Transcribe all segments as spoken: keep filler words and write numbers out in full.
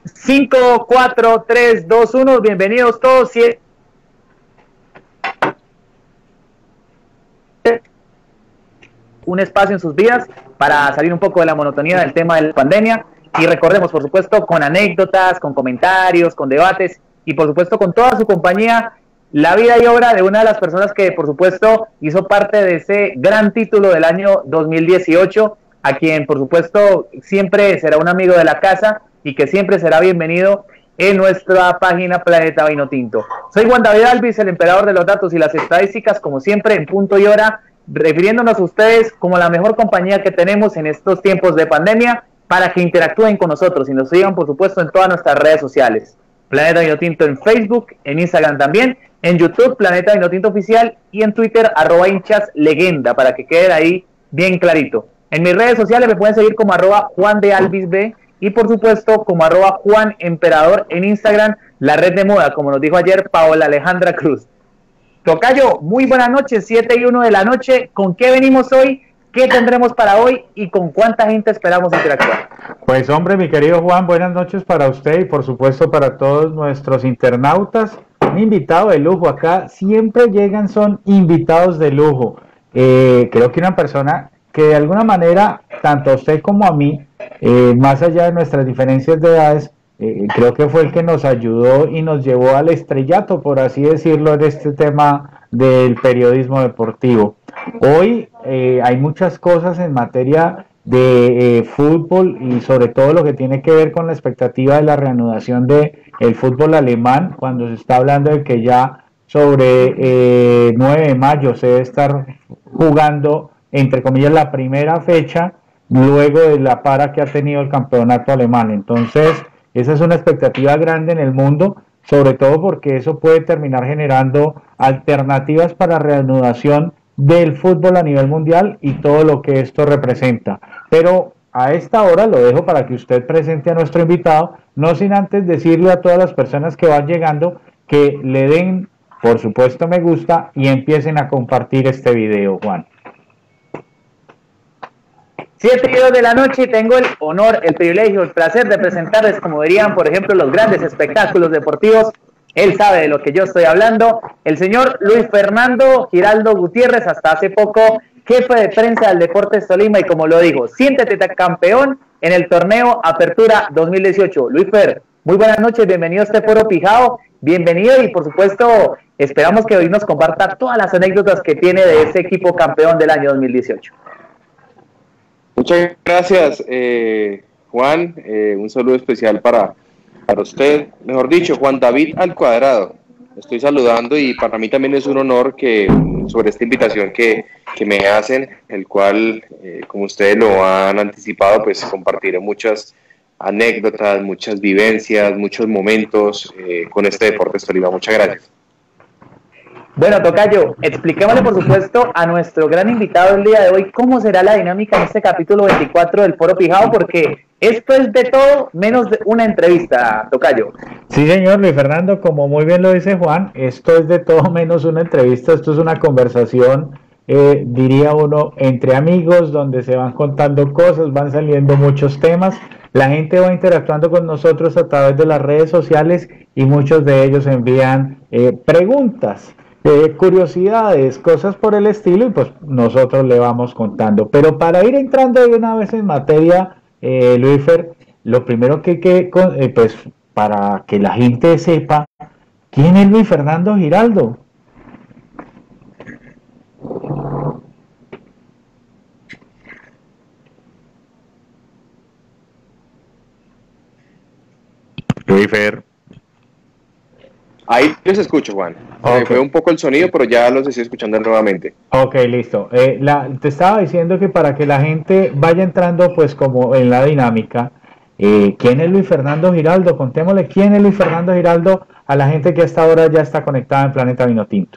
cinco, cuatro, tres, dos, uno, bienvenidos todos. Un espacio en sus vidas para salir un poco de la monotonía del tema de la pandemia y recordemos, por supuesto, con anécdotas, con comentarios, con debates y por supuesto con toda su compañía, la vida y obra de una de las personas que por supuesto hizo parte de ese gran título del año dos mil dieciocho, a quien por supuesto siempre será un amigo de la casa y que siempre será bienvenido en nuestra página Planeta Vinotinto. Soy Juan David Alvis, el emperador de los datos y las estadísticas, como siempre en punto y hora, refiriéndonos a ustedes como la mejor compañía que tenemos en estos tiempos de pandemia para que interactúen con nosotros y nos sigan por supuesto en todas nuestras redes sociales. Planeta Vinotinto en Facebook, en Instagram también, en YouTube Planeta Vinotinto Oficial y en Twitter arroba hinchas legenda para que quede ahí bien clarito. En mis redes sociales me pueden seguir como arroba Juan de Alvis B y por supuesto como arroba Juan Emperador en Instagram, la red de moda, como nos dijo ayer Paola Alejandra Cruz. Tocayo, muy buenas noches, siete y uno de la noche. ¿Con qué venimos hoy? ¿Qué tendremos para hoy? ¿Y con cuánta gente esperamos interactuar? Pues hombre, mi querido Juan, buenas noches para usted y por supuesto para todos nuestros internautas. Un invitado de lujo acá, siempre llegan, son invitados de lujo. Eh, creo que una persona que de alguna manera, tanto a usted como a mí, eh, más allá de nuestras diferencias de edades, Eh, creo que fue el que nos ayudó y nos llevó al estrellato, por así decirlo, en este tema del periodismo deportivo. Hoy eh, hay muchas cosas en materia de eh, fútbol y sobre todo lo que tiene que ver con la expectativa de la reanudación del fútbol alemán, cuando se está hablando de que ya sobre eh, nueve de mayo se debe estar jugando, entre comillas, la primera fecha, luego de la para que ha tenido el campeonato alemán. Entonces, esa es una expectativa grande en el mundo, sobre todo porque eso puede terminar generando alternativas para reanudación del fútbol a nivel mundial y todo lo que esto representa. Pero a esta hora lo dejo para que usted presente a nuestro invitado, no sin antes decirle a todas las personas que van llegando que le den, por supuesto, me gusta y empiecen a compartir este video, Juan. siete y dos de la noche y tengo el honor, el privilegio, el placer de presentarles, como dirían, por ejemplo, los grandes espectáculos deportivos. Él sabe de lo que yo estoy hablando. El señor Luis Fernando Giraldo Gutiérrez, hasta hace poco jefe de prensa del Deportes Tolima y como lo digo, siéntete campeón en el torneo Apertura dos mil dieciocho. Luis Fer, muy buenas noches, bienvenido a este Foro Pijao, bienvenido y por supuesto esperamos que hoy nos comparta todas las anécdotas que tiene de ese equipo campeón del año dos mil dieciocho. Muchas gracias, eh, Juan. Eh, un saludo especial para, para usted. Mejor dicho, Juan David al cuadrado. Estoy saludando y para mí también es un honor que sobre esta invitación que, que me hacen, el cual, eh, como ustedes lo han anticipado, pues compartiré muchas anécdotas, muchas vivencias, muchos momentos eh, con este Deportes Tolima. Muchas gracias. Bueno, Tocayo, expliquémosle por supuesto a nuestro gran invitado el día de hoy cómo será la dinámica en este capítulo veinticuatro del Foro Pijao, porque esto es de todo menos de una entrevista, Tocayo. Sí, señor Luis Fernando, como muy bien lo dice Juan, esto es de todo menos una entrevista, esto es una conversación, eh, diría uno, entre amigos, donde se van contando cosas, van saliendo muchos temas, la gente va interactuando con nosotros a través de las redes sociales y muchos de ellos envían eh, preguntas. Eh, curiosidades, cosas por el estilo y pues nosotros le vamos contando. Pero para ir entrando de una vez en materia, eh, Luis Fer, lo primero que, que eh, pues para que la gente sepa, ¿quién es Luis Fernando Giraldo? Luis Fer. Ahí los escucho, Juan. Okay. Se fue un poco el sonido, pero ya los estoy escuchando nuevamente. Ok, listo. Eh, la, te estaba diciendo que para que la gente vaya entrando pues como en la dinámica, eh, ¿quién es Luis Fernando Giraldo? Contémosle quién es Luis Fernando Giraldo a la gente que hasta ahora ya está conectada en Planeta Vinotinto.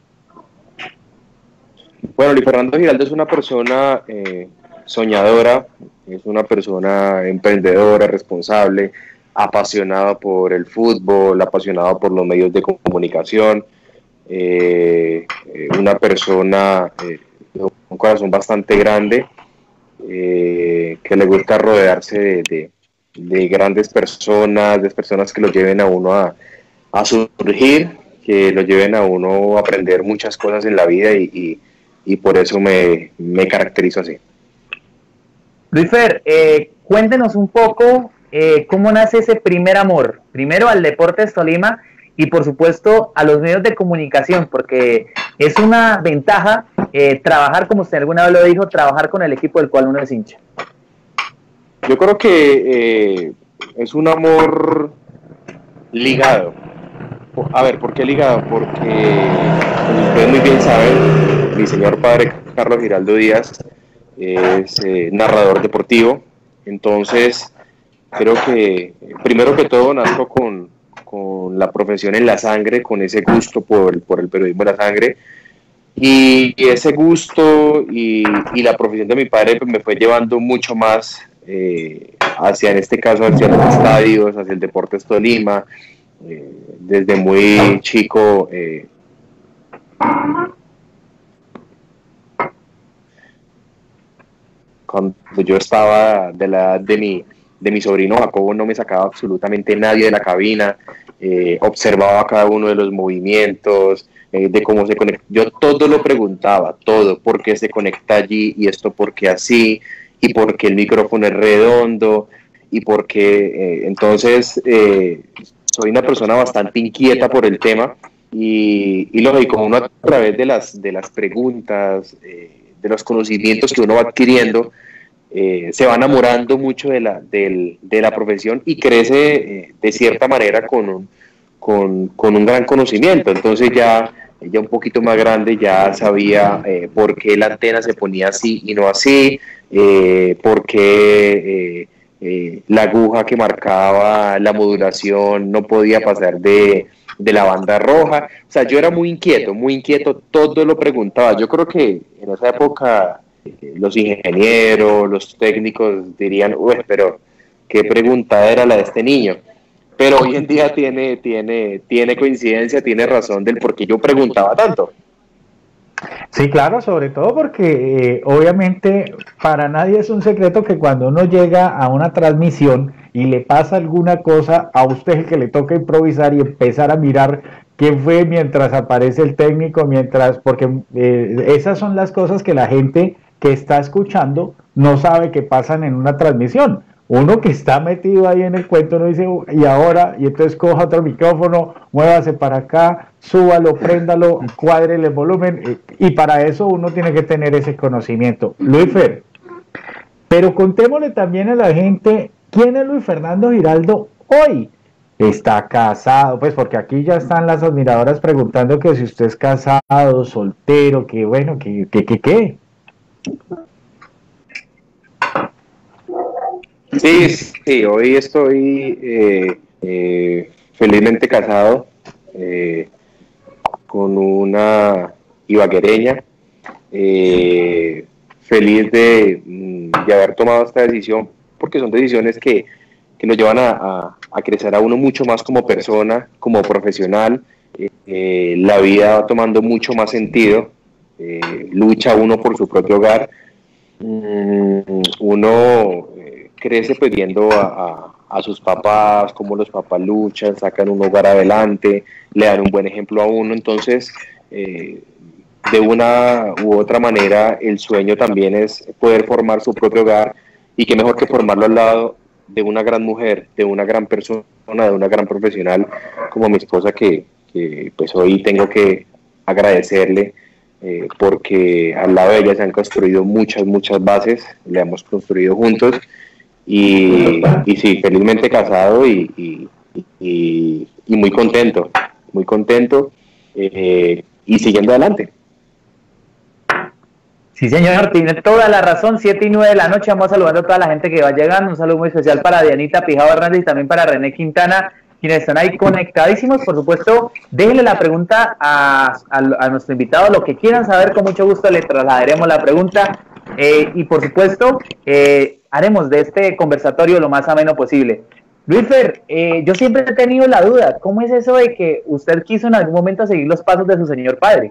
Bueno, Luis Fernando Giraldo es una persona eh, soñadora, es una persona emprendedora, responsable, apasionado por el fútbol, apasionado por los medios de comunicación, eh, eh, una persona eh, con un corazón bastante grande, eh, que le gusta rodearse de, de, de grandes personas, de personas que lo lleven a uno a, a surgir, que lo lleven a uno a aprender muchas cosas en la vida y, y, y por eso me, me caracterizo así. Luisfer, eh, cuéntenos un poco eh, cómo nace ese primer amor, primero al Deportes Tolima y por supuesto a los medios de comunicación, porque es una ventaja eh, trabajar, como usted alguna vez lo dijo, trabajar con el equipo del cual uno es hincha. Yo creo que eh, es un amor ligado. A ver, ¿por qué ligado? Porque, como ustedes muy bien saben, mi señor padre Carlos Giraldo Díaz es eh, narrador deportivo. Entonces, creo que primero que todo nazco con, con la profesión en la sangre, con ese gusto por, por el periodismo en la sangre. Y, y ese gusto y, y la profesión de mi padre pues, me fue llevando mucho más eh, hacia, en este caso, hacia los estadios, hacia el Deportes Tolima. Eh, desde muy chico eh, cuando yo estaba de la edad de mi, de mi sobrino Jacobo no me sacaba absolutamente nadie de la cabina, eh, observaba cada uno de los movimientos, eh, de cómo se conecta, yo todo lo preguntaba, todo, por qué se conecta allí y esto por qué así y por qué el micrófono es redondo y por qué, eh, entonces eh, soy una persona bastante inquieta por el tema y, y lógico, uno a través de las, de las preguntas, eh, de los conocimientos que uno va adquiriendo, eh, se va enamorando mucho de la, de, de la profesión y crece eh, de cierta manera con un, con, con un gran conocimiento. Entonces ya, ya un poquito más grande ya sabía eh, por qué la antena se ponía así y no así, eh, por qué... Eh, Eh, la aguja que marcaba la modulación no podía pasar de, de la banda roja. O sea, yo era muy inquieto, muy inquieto, todo lo preguntaba. Yo creo que en esa época eh, los ingenieros, los técnicos dirían, uy, pero qué pregunta era la de este niño. Pero hoy en día tiene, tiene, tiene coincidencia, tiene razón del por qué yo preguntaba tanto. Sí, claro, sobre todo porque eh, obviamente para nadie es un secreto que cuando uno llega a una transmisión y le pasa alguna cosa, a usted es el que le toca improvisar y empezar a mirar qué fue mientras aparece el técnico, mientras, porque eh, esas son las cosas que la gente que está escuchando no sabe que pasan en una transmisión. Uno que está metido ahí en el cuento no dice, y ahora, y entonces coja otro micrófono, muévase para acá, súbalo, préndalo, cuádrele el volumen, y para eso uno tiene que tener ese conocimiento. Luisfer, pero contémosle también a la gente, ¿quién es Luis Fernando Giraldo hoy? Está casado, pues porque aquí ya están las admiradoras preguntando que si usted es casado, soltero, que bueno, que, que, que, ¿qué? Sí, sí, hoy estoy eh, eh, felizmente casado eh, con una ibaguereña, eh, feliz de, de haber tomado esta decisión, porque son decisiones que, que nos llevan a, a, a crecer a uno mucho más como persona, como profesional. Eh, eh, la vida va tomando mucho más sentido, eh, lucha uno por su propio hogar, mm, uno crece pues viendo a, a, a sus papás, cómo los papás luchan, sacan un hogar adelante, le dan un buen ejemplo a uno. Entonces eh, de una u otra manera el sueño también es poder formar su propio hogar, y qué mejor que formarlo al lado de una gran mujer, de una gran persona, de una gran profesional como mi esposa, que, que pues hoy tengo que agradecerle eh, porque al lado de ella se han construido muchas, muchas bases, le hemos construido juntos. Y, y sí, felizmente casado y, y, y, y muy contento, muy contento eh, y siguiendo adelante. Sí, señor, tiene toda la razón. Siete y nueve de la noche, vamos saludando a toda la gente que va llegando. Un saludo muy especial para Dianita Pijao Hernández y también para René Quintana, quienes están ahí conectadísimos. Por supuesto, déjenle la pregunta a, a, a nuestro invitado, lo que quieran saber, con mucho gusto le trasladaremos la pregunta. Eh, y por supuesto, eh, haremos de este conversatorio lo más ameno posible. Luisfer, eh, yo siempre he tenido la duda, ¿cómo es eso de que usted quiso en algún momento seguir los pasos de su señor padre?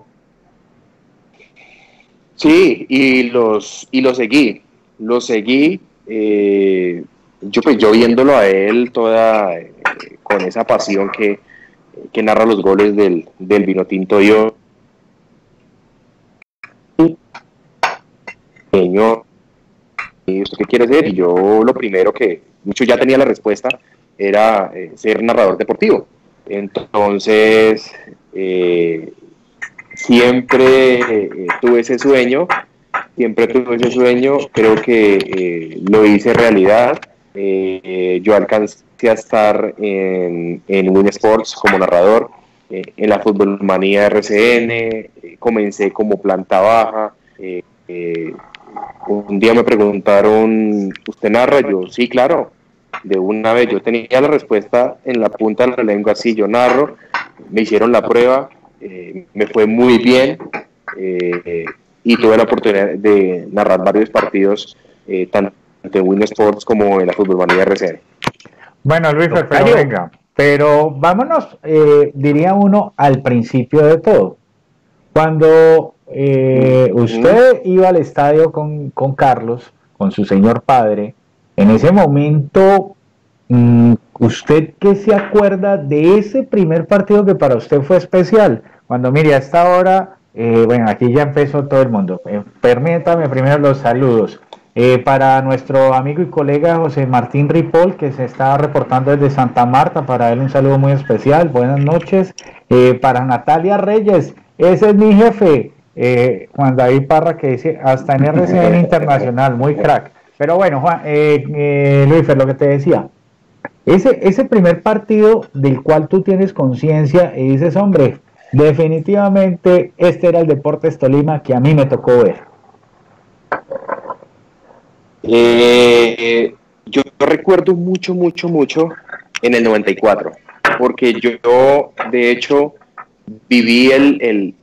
Sí, y los y lo seguí, lo seguí, eh, yo pues yo viéndolo a él toda eh, con esa pasión que, que narra los goles del, del Vinotinto, yo señor, ¿usted qué quiere ser? Y yo lo primero que, mucho ya tenía la respuesta, era eh, ser narrador deportivo. Entonces, eh, siempre eh, tuve ese sueño, siempre tuve ese sueño, creo que eh, lo hice realidad. Eh, yo alcancé a estar en, en Win Sports como narrador, eh, en la Fútbol Manía R C N, eh, comencé como planta baja. Eh, eh, un día me preguntaron, ¿usted narra? Yo, sí, claro, de una vez. Yo tenía la respuesta en la punta de la lengua, sí, yo narro. Me hicieron la prueba, eh, me fue muy bien, eh, y tuve la oportunidad de narrar varios partidos, eh, tanto en Win Sports como en la Fútbol Manía R C N. Bueno, Luis, pero venga, pero vámonos, eh, diría uno, al principio de todo. Cuando eh, usted iba al estadio con, con Carlos, con su señor padre, en ese momento, mmm, ¿usted qué se acuerda de ese primer partido que para usted fue especial? Cuando, mire, a esta hora, eh, bueno, aquí ya empezó todo el mundo. Eh, permítame primero los saludos. Eh, para nuestro amigo y colega José Martín Ripoll, que se está reportando desde Santa Marta, para él un saludo muy especial, buenas noches. Eh, para Natalia Reyes, ese es mi jefe, eh, Juan David Parra, que dice, hasta en R C N Internacional, muy crack. Pero bueno, Juan, eh, eh, Luis, lo que te decía, ese, ese primer partido del cual tú tienes conciencia y dices, hombre, definitivamente este era el Deportes Tolima que a mí me tocó ver. Eh, yo, yo recuerdo mucho, mucho, mucho en el noventa y cuatro, porque yo, de hecho, viví el, el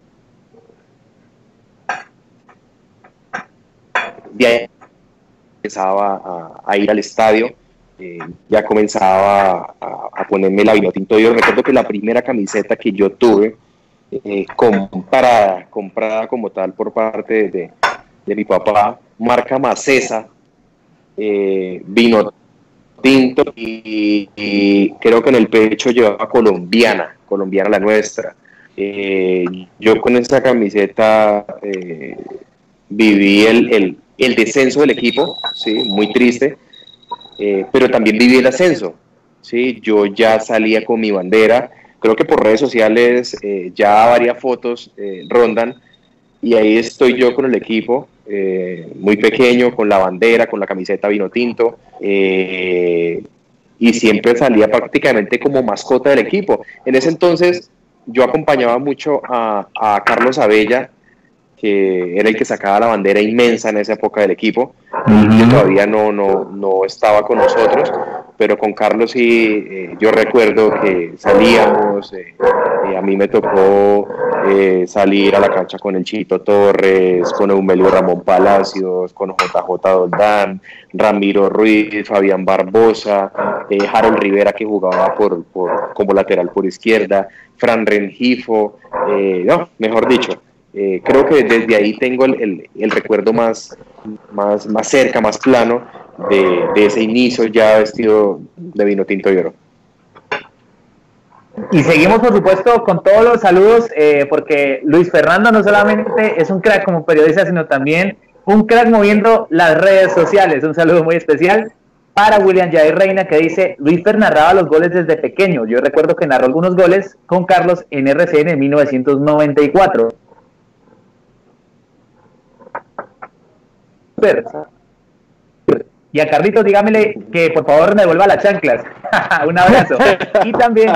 ya empezaba a, a ir al estadio, eh, ya comenzaba a, a ponerme la Vinotinto. Yo recuerdo que la primera camiseta que yo tuve, eh, comprada, comprada como tal por parte de, de mi papá, marca Macesa, Eh, vino tinto y, y creo que en el pecho llevaba colombiana, colombiana la nuestra. Eh, yo con esa camiseta eh, viví el, el, el descenso del equipo, ¿sí? Muy triste, eh, pero también viví el ascenso, ¿sí? Yo ya salía con mi bandera, creo que por redes sociales eh, ya varias fotos eh, rondan, y ahí estoy yo con el equipo, eh, muy pequeño, con la bandera, con la camiseta Vinotinto, eh, y siempre salía prácticamente como mascota del equipo. En ese entonces yo acompañaba mucho a, a Carlos Abella, que era el que sacaba la bandera inmensa en esa época del equipo, y yo todavía no, no, no estaba con nosotros, pero con Carlos sí, eh, yo recuerdo que salíamos, eh, eh, a mí me tocó eh, salir a la cancha con el Chito Torres, con Eumelio Ramón Palacios, con J J Doldán, Ramiro Ruiz, Fabián Barbosa, eh, Harold Rivera, que jugaba por, por, como lateral por izquierda, Fran Rengifo, eh, no, mejor dicho. Eh, creo que desde ahí tengo el, el, el recuerdo más, más, más cerca, más plano de, de ese inicio ya vestido de Vinotinto y Oro. Y seguimos, por supuesto, con todos los saludos, eh, porque Luis Fernando no solamente es un crack como periodista, sino también un crack moviendo las redes sociales. Un saludo muy especial para William Jair Reina, que dice: Luis Fer narraba los goles desde pequeño. Yo recuerdo que narró algunos goles con Carlos en R C N en mil novecientos noventa y cuatro. Y a Carlitos, dígamele que por favor me devuelva las chanclas. Un abrazo. Y también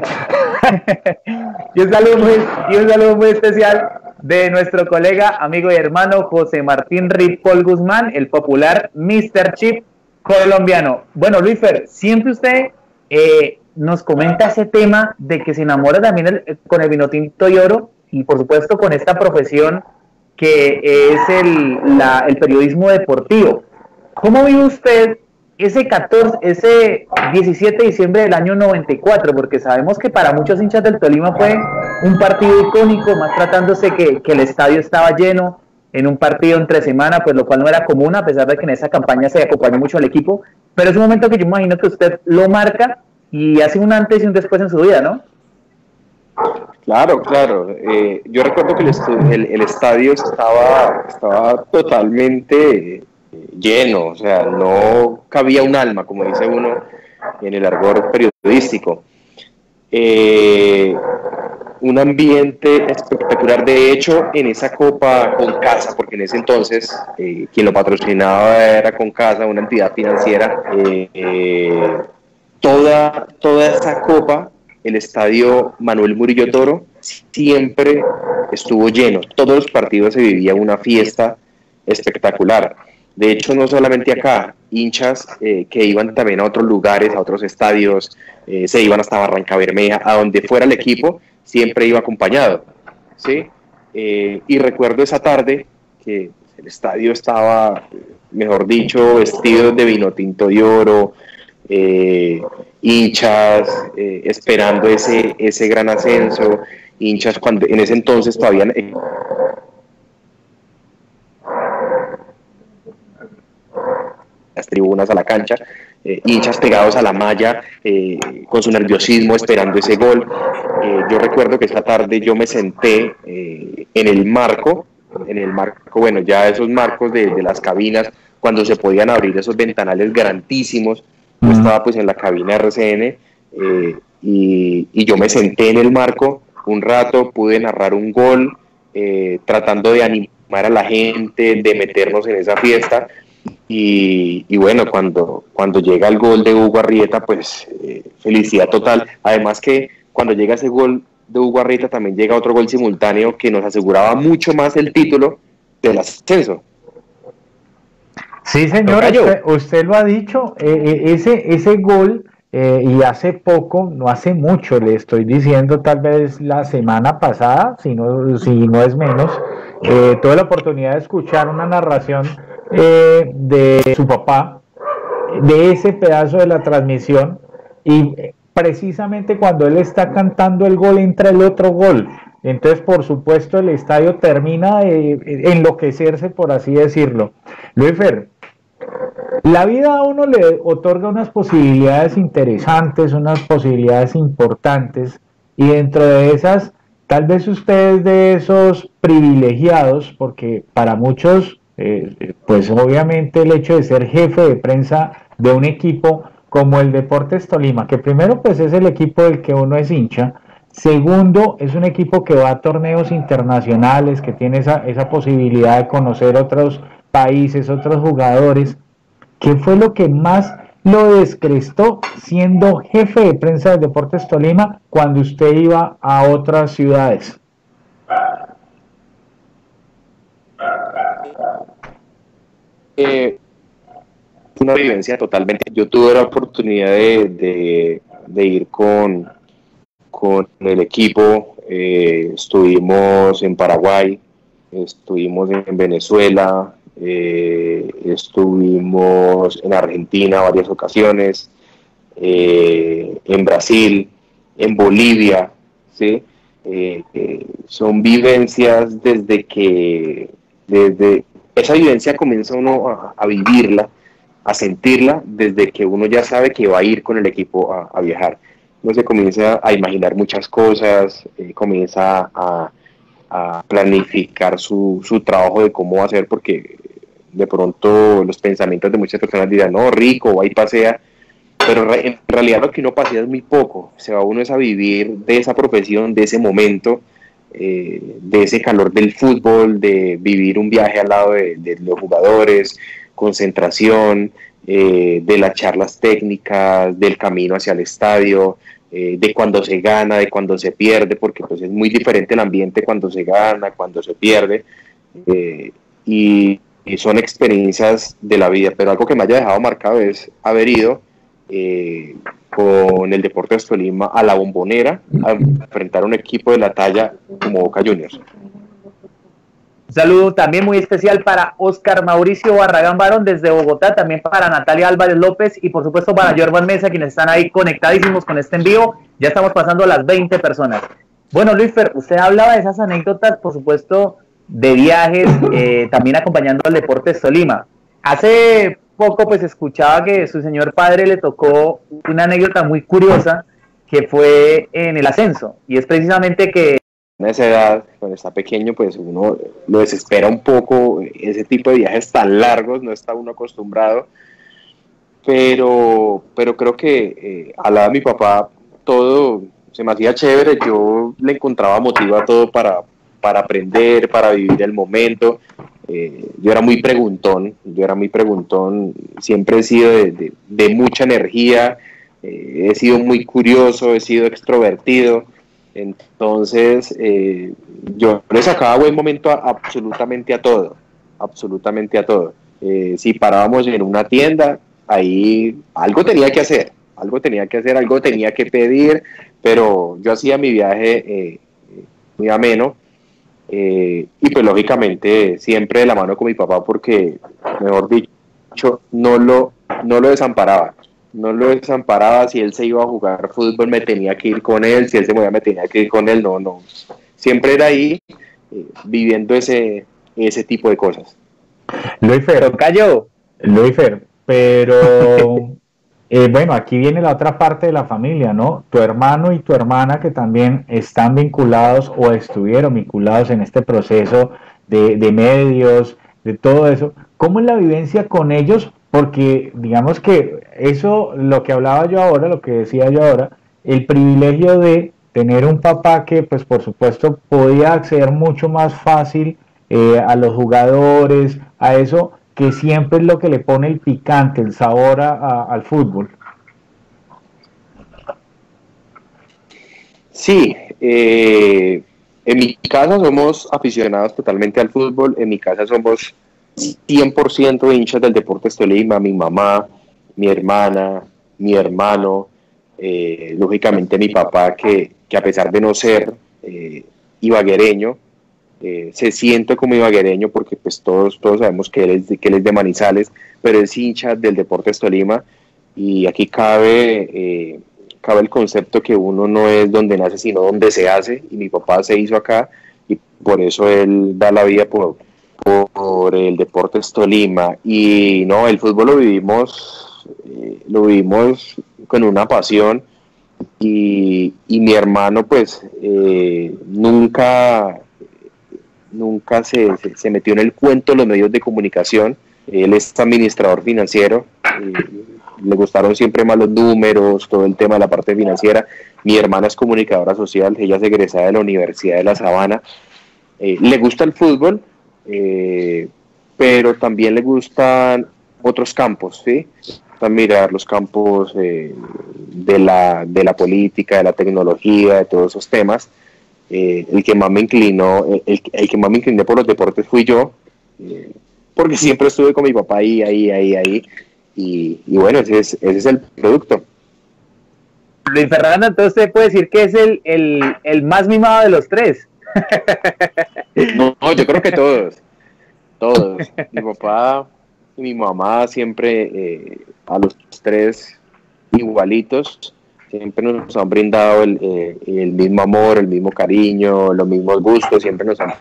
y, un saludo muy, y un saludo muy especial de nuestro colega, amigo y hermano José Martín Ripoll Guzmán, el popular mister Chip colombiano. Bueno, Luis Fer, siempre usted eh, nos comenta ese tema de que se enamora también el, con el Vinotinto y Oro, y por supuesto con esta profesión que es el, la, el periodismo deportivo. ¿Cómo vive usted ese catorce, ese diecisiete de diciembre del año noventa y cuatro? Porque sabemos que para muchos hinchas del Tolima fue un partido icónico, más tratándose que, que el estadio estaba lleno, en un partido entre semana, pues lo cual no era común, a pesar de que en esa campaña se acompañó mucho al equipo, pero es un momento que yo imagino que usted lo marca y hace un antes y un después en su vida, ¿no? Claro, claro. Eh, yo recuerdo que el, el, el estadio estaba, estaba totalmente lleno, o sea, no cabía un alma, como dice uno en el argot periodístico. Eh, un ambiente espectacular. De hecho, en esa Copa Concasa, porque en ese entonces eh, quien lo patrocinaba era Concasa, una entidad financiera, eh, eh, toda, toda esa Copa, el estadio Manuel Murillo Toro siempre estuvo lleno. Todos los partidos se vivía una fiesta espectacular. De hecho, no solamente acá, hinchas eh, que iban también a otros lugares, a otros estadios, eh, se iban hasta Barranca Bermeja, a donde fuera el equipo, siempre iba acompañado, ¿sí? Eh, y recuerdo esa tarde que el estadio estaba, mejor dicho, vestido de vino tinto y oro, eh, hinchas eh, esperando ese, ese gran ascenso, hinchas cuando en ese entonces todavía... Eh, las tribunas a la cancha, eh, hinchas pegados a la malla, eh, con su nerviosismo esperando ese gol. Eh, yo recuerdo que esa tarde yo me senté eh, en el marco, en el marco, bueno, ya esos marcos de, de las cabinas, cuando se podían abrir esos ventanales grandísimos. Yo estaba pues en la cabina R C N eh, y, y yo me senté en el marco un rato, pude narrar un gol, eh, tratando de animar a la gente, de meternos en esa fiesta. Y, y bueno, cuando, cuando llega el gol de Hugo Arrieta, pues eh, felicidad total. Además que cuando llega ese gol de Hugo Arrieta también llega otro gol simultáneo que nos aseguraba mucho más el título del ascenso. Sí, señor, usted, usted lo ha dicho, eh, ese, ese gol, eh, y hace poco, no hace mucho, le estoy diciendo, tal vez la semana pasada, si no, si no es menos, eh, tuve la oportunidad de escuchar una narración Eh, de su papá, de ese pedazo de la transmisión, y precisamente cuando él está cantando el gol entra el otro gol. Entonces, por supuesto, el estadio termina de enloquecerse, por así decirlo. Luisfer, la vida a uno le otorga unas posibilidades interesantes, unas posibilidades importantes, y dentro de esas, tal vez usted es de esos privilegiados, porque para muchos Eh, pues obviamente el hecho de ser jefe de prensa de un equipo como el Deportes Tolima, que primero pues es el equipo del que uno es hincha, segundo es un equipo que va a torneos internacionales, que tiene esa, esa posibilidad de conocer otros países, otros jugadores. ¿Qué fue lo que más lo descrestó siendo jefe de prensa del Deportes Tolima cuando usted iba a otras ciudades? Eh, una vivencia totalmente. Yo tuve la oportunidad de, de, de ir con, con el equipo, eh, estuvimos en Paraguay, estuvimos en Venezuela, eh, estuvimos en Argentina varias ocasiones, eh, en Brasil, en Bolivia, ¿sí? Eh, eh, son vivencias desde que, desde esa vivencia comienza uno a, a vivirla, a sentirla, desde que uno ya sabe que va a ir con el equipo a, a viajar. Uno se comienza a imaginar muchas cosas, eh, comienza a, a planificar su, su trabajo de cómo va a ser, porque de pronto los pensamientos de muchas personas dirán, no, rico, va y pasea, pero en realidad lo que uno pasea es muy poco. Se va uno es a vivir de esa profesión, de ese momento, Eh, de ese calor del fútbol, de vivir un viaje al lado de, de los jugadores, concentración, eh, de las charlas técnicas, del camino hacia el estadio, eh, de cuando se gana, de cuando se pierde, porque pues es muy diferente el ambiente cuando se gana, cuando se pierde, eh, y, y son experiencias de la vida. Pero algo que me haya dejado marcado es haber ido eh, con el Deportes Tolima a la Bombonera a enfrentar a un equipo de la talla como Boca Juniors. Un saludo también muy especial para Oscar Mauricio Barragán Barón desde Bogotá, también para Natalia Álvarez López y por supuesto para Jorvan Mesa, quienes están ahí conectadísimos con este envío. Ya estamos pasando a las veinte personas. Bueno, Luisfer, usted hablaba de esas anécdotas, por supuesto, de viajes, eh, también acompañando al Deportes Tolima. Hace poco pues escuchaba que su señor padre le tocó una anécdota muy curiosa que fue en el ascenso, y es precisamente que en esa edad, cuando está pequeño, pues uno lo desespera un poco, ese tipo de viajes tan largos, no está uno acostumbrado, pero, pero creo que eh, al lado de mi papá todo se me hacía chévere, yo le encontraba motivo a todo para, para aprender, para vivir el momento. Eh, yo era muy preguntón, yo era muy preguntón, siempre he sido de, de, de mucha energía, eh, he sido muy curioso, he sido extrovertido, entonces eh, yo le sacaba buen momento a, absolutamente a todo, absolutamente a todo. Eh, si parábamos en una tienda, ahí algo tenía que hacer, algo tenía que hacer, algo tenía que pedir, pero yo hacía mi viaje eh, muy ameno. Eh, y pues lógicamente siempre de la mano con mi papá, porque mejor dicho no lo, no lo desamparaba no lo desamparaba. Si él se iba a jugar fútbol me tenía que ir con él, si él se movía me tenía que ir con él, no, no, siempre era ahí eh, viviendo ese, ese tipo de cosas. Luisfer, cayó Luisfer, pero Eh, bueno, aquí viene la otra parte de la familia, ¿no? Tu hermano y tu hermana que también están vinculados o estuvieron vinculados en este proceso de, de medios, de todo eso. ¿Cómo es la vivencia con ellos? Porque digamos que eso, lo que hablaba yo ahora, lo que decía yo ahora, el privilegio de tener un papá que, pues por supuesto, podía acceder mucho más fácil eh, a los jugadores, a eso, que siempre es lo que le pone el picante, el sabor a, a, al fútbol. Sí, eh, en mi casa somos aficionados totalmente al fútbol, en mi casa somos cien por ciento hinchas del Deportes Tolima, mi mamá, mi hermana, mi hermano, eh, lógicamente mi papá, que, que a pesar de no ser eh, ibaguereño, Eh, se siente como ibaguereño, porque pues todos, todos sabemos que él, es de, que él es de Manizales, pero es hincha del Deportes Tolima, y aquí cabe, eh, cabe el concepto que uno no es donde nace, sino donde se hace, y mi papá se hizo acá, y por eso él da la vida por, por, por el Deportes Tolima. Y no, el fútbol lo vivimos, eh, lo vivimos con una pasión, y, y mi hermano pues eh, nunca... nunca se, se, se metió en el cuento de los medios de comunicación. Él es administrador financiero, eh, le gustaron siempre más los números, todo el tema de la parte financiera. Mi hermana es comunicadora social, ella es egresada de la Universidad de La Sabana. Eh, le gusta el fútbol, eh, pero también le gustan otros campos, ¿sí? Mirar los campos eh, de, la, de la política, de la tecnología, de todos esos temas. Eh, el que más me inclinó, el, el que más me incliné por los deportes fui yo, eh, porque siempre estuve con mi papá ahí, ahí, ahí, ahí, y, y bueno, ese es, ese es el producto. Luis Fernando, entonces usted puede decir que es el, el, el más mimado de los tres. No, no, yo creo que todos, todos, mi papá y mi mamá siempre, eh, a los tres igualitos, siempre nos han brindado el, eh, el mismo amor, el mismo cariño, los mismos gustos, siempre nos han...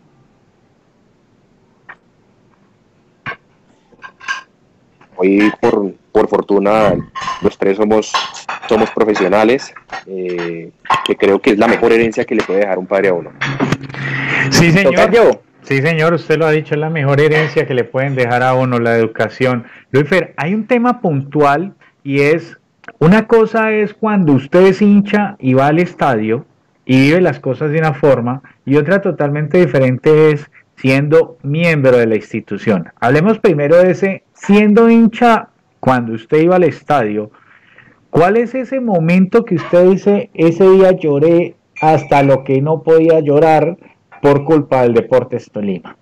Hoy, por, por fortuna, los tres somos, somos profesionales, eh, que creo que es la mejor herencia que le puede dejar un padre a uno. Sí, señor. Sí, señor, usted lo ha dicho, es la mejor herencia que le pueden dejar a uno, la educación. Luisfer, hay un tema puntual, y es... Una cosa es cuando usted es hincha y va al estadio y vive las cosas de una forma, y otra totalmente diferente es siendo miembro de la institución. Hablemos primero de ese, siendo hincha cuando usted iba al estadio. ¿Cuál es ese momento que usted dice, ese día lloré hasta lo que no podía llorar por culpa del Deportes Tolima?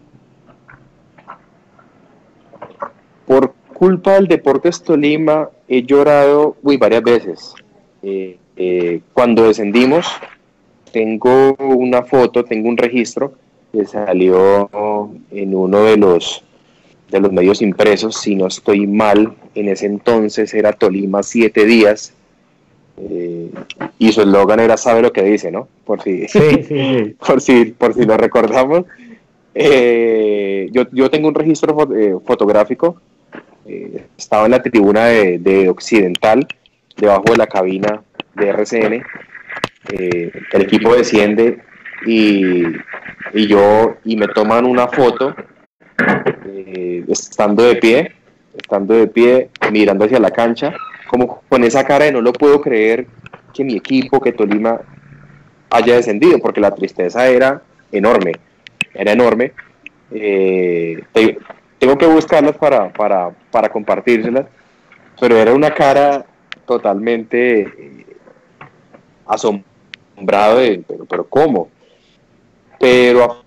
Por culpa del Deportes Tolima he llorado uy, varias veces. Eh, eh, cuando descendimos, tengo una foto, tengo un registro que salió en uno de los, de los medios impresos, si no estoy mal, en ese entonces era Tolima siete días, eh, y su eslogan era "sabe lo que dice", ¿no? Por si, sí, sí, sí. por si, por si lo recordamos. Eh, yo, yo tengo un registro fo- eh, fotográfico. Eh, estaba en la tribuna de, de Occidental, debajo de la cabina de R C N. Eh, el equipo desciende y, y yo y me toman una foto eh, estando de pie, estando de pie, mirando hacia la cancha, como con esa cara de no lo puedo creer que mi equipo, que Tolima haya descendido, porque la tristeza era enorme, era enorme. Eh, te, tengo que buscarlas para, para, para compartírselas, pero era una cara totalmente eh, asombrado de, pero, pero ¿cómo? Pero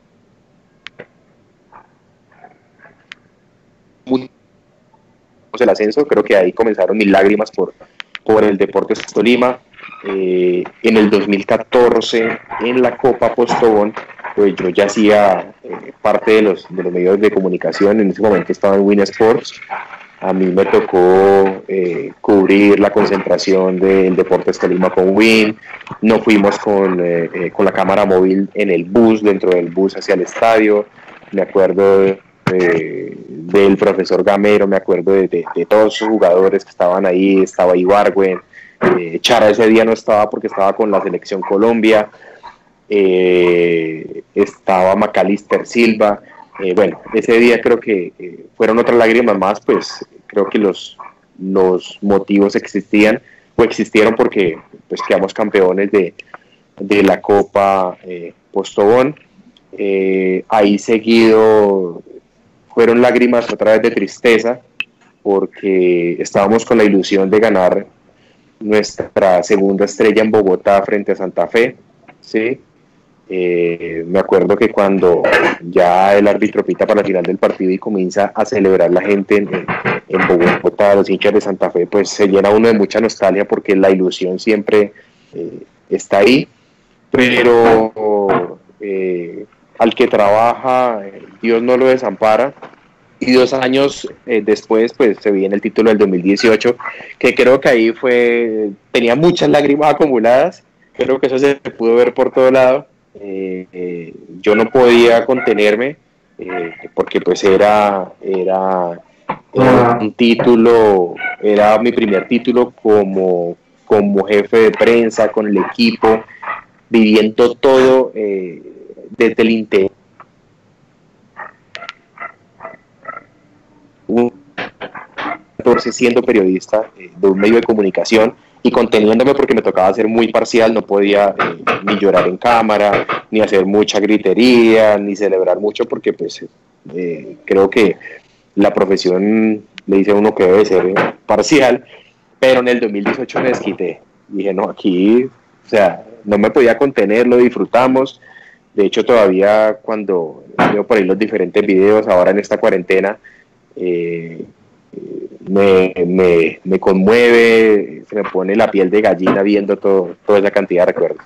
el ascenso, creo que ahí comenzaron mis lágrimas por, por el Deportes Tolima. Eh, en el dos mil catorce, en la Copa Postobón, pues yo ya hacía eh, parte de los, de los medios de comunicación. En ese momento estaba en Win Sports. A mí me tocó eh, cubrir la concentración del Deportes Tolima con Win. No fuimos con, eh, eh, con la cámara móvil en el bus, dentro del bus hacia el estadio. Me acuerdo de, de, del profesor Gamero, me acuerdo de, de, de todos sus jugadores que estaban ahí. Estaba Ibargüen, eh, Chara ese día no estaba porque estaba con la selección Colombia. Eh, estaba Macalister Silva. Eh, bueno, ese día creo que eh, fueron otras lágrimas más, pues creo que los, los motivos existían o existieron porque pues quedamos campeones de, de la Copa eh, Postobón. Eh, ahí seguido fueron lágrimas otra vez de tristeza porque estábamos con la ilusión de ganar nuestra segunda estrella en Bogotá frente a Santa Fe, ¿sí? Eh, me acuerdo que cuando ya el árbitro pita para la final del partido y comienza a celebrar la gente en, en, en Bogotá, los hinchas de Santa Fe, pues se llena uno de mucha nostalgia porque la ilusión siempre eh, está ahí, pero eh, al que trabaja, eh, Dios no lo desampara. Y dos años eh, después, pues se viene el título del dos mil dieciocho, que creo que ahí fue, tenía muchas lágrimas acumuladas, creo que eso se pudo ver por todo lado. Eh, eh, yo no podía contenerme, eh, porque pues era, era, era un título, era mi primer título como, como jefe de prensa, con el equipo, viviendo todo eh, desde el interior. Siendo periodista eh, de un medio de comunicación y conteniéndome porque me tocaba ser muy parcial, no podía eh, ni llorar en cámara, ni hacer mucha gritería, ni celebrar mucho porque pues eh, creo que la profesión le dice a uno que debe ser eh, parcial, pero en el dos mil dieciocho me desquité. Dije, no, aquí, o sea, no me podía contener, lo disfrutamos. De hecho, todavía cuando veo por ahí los diferentes videos, ahora en esta cuarentena, eh, me, me, me conmueve, se me pone la piel de gallina viendo todo, toda esa cantidad de recuerdos.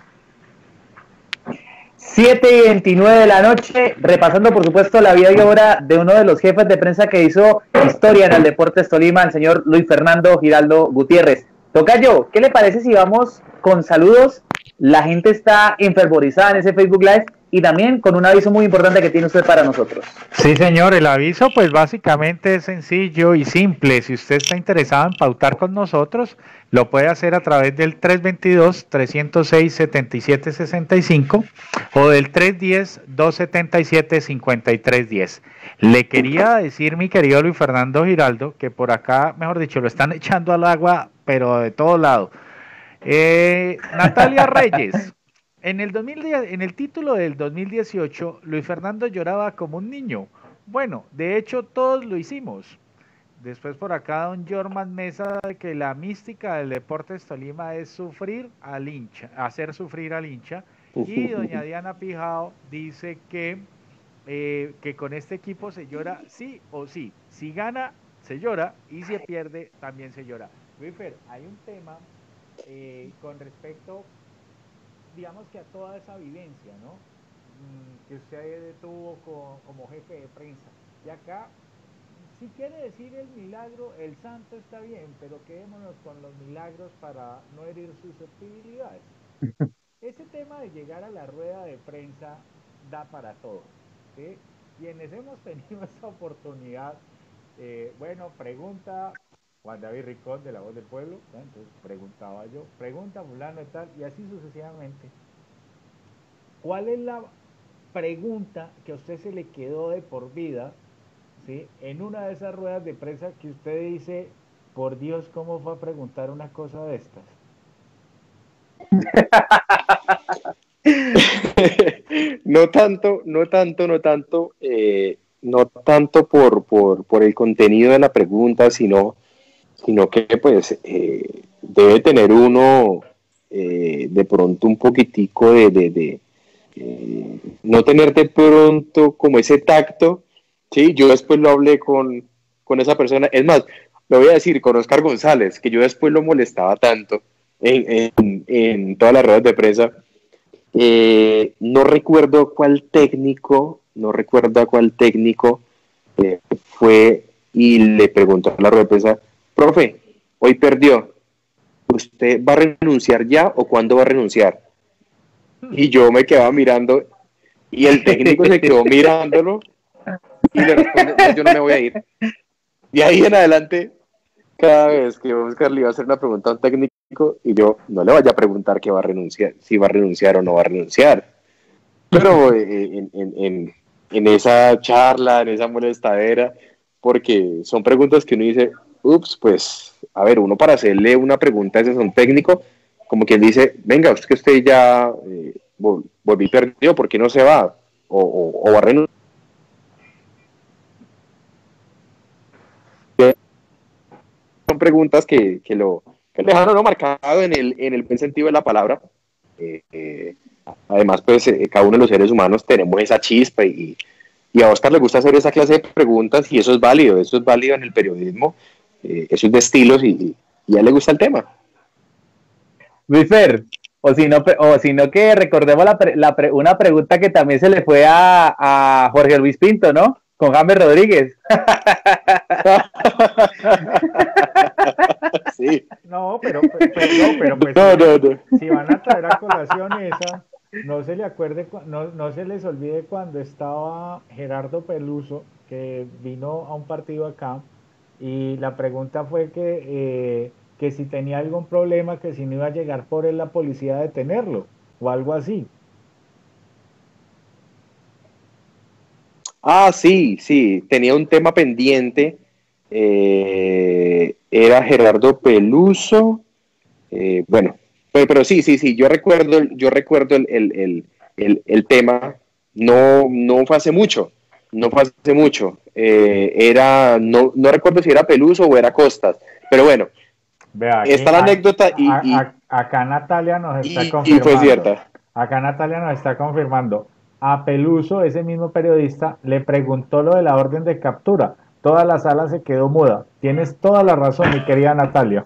siete y veintinueve de la noche, repasando por supuesto la vida y obra de uno de los jefes de prensa que hizo historia en el Deportes Tolima, el señor Luis Fernando Giraldo Gutiérrez. Tocayo, ¿qué le parece si vamos con saludos? La gente está enfervorizada en ese Facebook Live y también con un aviso muy importante que tiene usted para nosotros. Sí, señor, el aviso pues básicamente es sencillo y simple. Si usted está interesado en pautar con nosotros, lo puede hacer a través del tres dos dos, tres cero seis, siete siete seis cinco o del tres uno cero, dos siete siete, cinco tres uno cero. Le quería decir, mi querido Luis Fernando Giraldo, que por acá, mejor dicho, lo están echando al agua, pero de todo lado. Eh, Natalia Reyes, en el, dos mil diez, en el título del dos mil dieciocho, Luis Fernando lloraba como un niño. Bueno, de hecho todos lo hicimos. Después por acá don Jorman Mesa, que la mística del Deportes Tolima es sufrir al hincha, hacer sufrir al hincha. Y doña Diana Pijao dice que, eh, que con este equipo se llora sí o sí. Si gana, se llora, y si pierde, también se llora. Luisfer, hay un tema eh, con respecto, digamos que a toda esa vivencia, ¿no? Mm, que usted tuvo con, como jefe de prensa. Y acá, si quiere decir el milagro, el santo está bien, pero quedémonos con los milagros para no herir susceptibilidades. Ese tema de llegar a la rueda de prensa da para todo, ¿sí? quienes hemos tenido esta oportunidad, eh, bueno, pregunta Juan David Ricón de La Voz del Pueblo, ¿no? Entonces preguntaba yo, pregunta fulano y tal, y así sucesivamente. ¿Cuál es la pregunta que a usted se le quedó de por vida, ¿sí? En una de esas ruedas de prensa que usted dice, por Dios, ¿cómo fue a preguntar una cosa de estas? No tanto, no tanto, no tanto, eh, no tanto por, por, por el contenido de la pregunta, sino, sino que pues eh, debe tener uno eh, de pronto un poquitico de, de, de eh, no tener de pronto como ese tacto, ¿sí? Yo después lo hablé con, con esa persona, es más, lo voy a decir con Oscar González, que yo después lo molestaba tanto en, en, en todas las redes de prensa. Eh, no recuerdo cuál técnico, no recuerdo a cuál técnico eh, fue y le preguntó a la rueda de prensa, profe, hoy perdió, ¿usted va a renunciar ya o cuándo va a renunciar? Y yo me quedaba mirando y el técnico se quedó mirándolo y le responde, no, yo no me voy a ir. Y ahí en adelante, cada vez que Oscar le iba a hacer una pregunta a un técnico y yo no le vaya a preguntar que va a renunciar, si va a renunciar o no va a renunciar. Pero en, en, en, en esa charla, en esa molestadera, porque son preguntas que uno dice, ups, pues, a ver, uno para hacerle una pregunta a ese un técnico, como quien dice, venga, usted que usted ya eh, volví perdido, ¿por qué no se va? O, o, o va a renunciar. Son preguntas que, que lo que le dejan a uno marcado en el, en el buen sentido de la palabra. Eh, eh, además, pues, eh, cada uno de los seres humanos tenemos esa chispa y, y a Oscar le gusta hacer esa clase de preguntas y eso es válido, eso es válido en el periodismo, eh, eso es de estilos y, y a él le gusta el tema. Luis Fer, o si no, o si no que recordemos la, la, una pregunta que también se le fue a, a Jorge Luis Pinto, ¿no? Con James Rodríguez. Sí. No, pero, pero, pero, pero pues, no, no, no. Si van a traer a colación esa, no se le acuerde, no, no se les olvide cuando estaba Gerardo Peluso, que vino a un partido acá, y la pregunta fue que, eh, que si tenía algún problema, que si no iba a llegar por él la policía a detenerlo, o algo así. Ah, sí, sí, tenía un tema pendiente, eh, era Gerardo Peluso, eh, bueno, pero, pero sí, sí, sí, yo recuerdo, yo recuerdo el, el, el, el, el tema, no, no fue hace mucho, no fue hace mucho, eh, era, no, no recuerdo si era Peluso o era Costas, pero bueno, Vea, está aquí, la anécdota y, a, y, a, acá Natalia nos está y, confirmando. y fue cierta. Acá Natalia nos está confirmando. A Peluso, ese mismo periodista, le preguntó lo de la orden de captura. Toda la sala se quedó muda. Tienes toda la razón, mi querida Natalia.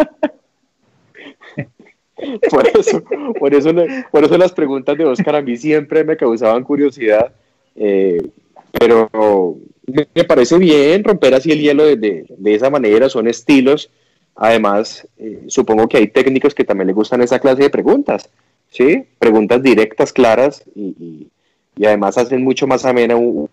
Por eso, por eso, por eso las preguntas de Oscar a mí siempre me causaban curiosidad, eh, pero me parece bien romper así el hielo de, de, de esa manera, son estilos. Además, eh, supongo que hay técnicos que también les gustan esa clase de preguntas, ¿sí? Preguntas directas, claras y, y, y además hacen mucho más amena un,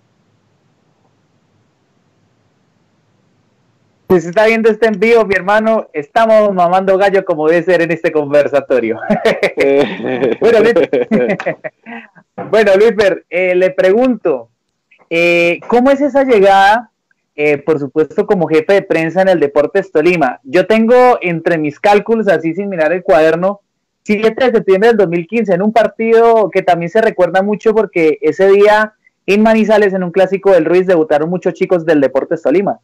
Si se está viendo este envío, mi hermano, estamos mamando gallo como debe ser en este conversatorio. bueno, Luis, bueno, Luisfer, eh, le pregunto, eh, ¿cómo es esa llegada, eh, por supuesto, como jefe de prensa en el Deportes Tolima? Yo tengo entre mis cálculos, así sin mirar el cuaderno, siete de septiembre del dos mil quince, en un partido que también se recuerda mucho porque ese día en Manizales, en un clásico del Ruiz, debutaron muchos chicos del Deportes Tolima.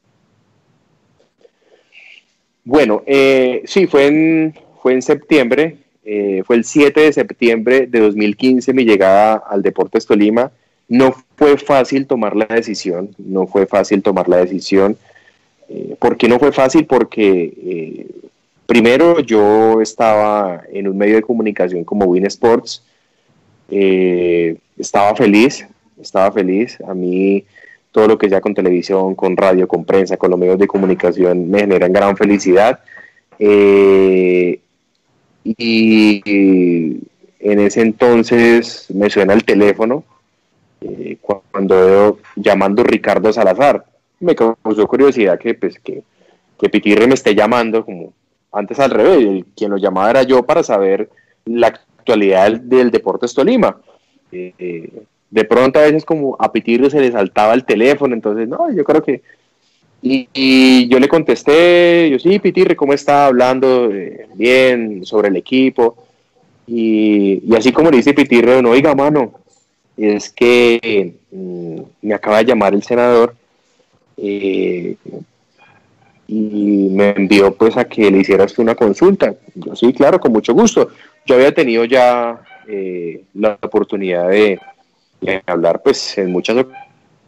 Bueno, eh, sí, fue en, fue en septiembre, eh, fue el siete de septiembre de dos mil quince mi llegada al Deportes Tolima. No fue fácil tomar la decisión, no fue fácil tomar la decisión. Eh, ¿Por qué no fue fácil? Porque eh, primero yo estaba en un medio de comunicación como Win Sports, eh, estaba feliz, estaba feliz. A mí todo lo que sea con televisión, con radio, con prensa, con los medios de comunicación me generan gran felicidad. Eh, y, y en ese entonces me suena el teléfono eh, cuando veo llamando Ricardo Salazar. Me causó curiosidad que, pues, que, que Pitirre me esté llamando, como antes al revés, el, quien lo llamaba era yo para saber la actualidad del, del Deportes Tolima. Eh, eh, de pronto a veces como a Pitirre se le saltaba el teléfono, entonces no, yo creo que... Y, y yo le contesté, yo sí, Pitirre, ¿cómo está? Hablando eh, bien sobre el equipo. Y, y así como le dice Pitirre, no, oiga, mano, es que mm, me acaba de llamar el senador eh, y me envió pues a que le hicieras una consulta. Yo sí, claro, con mucho gusto. Yo había tenido ya eh, la oportunidad de, de hablar pues en muchas ocasiones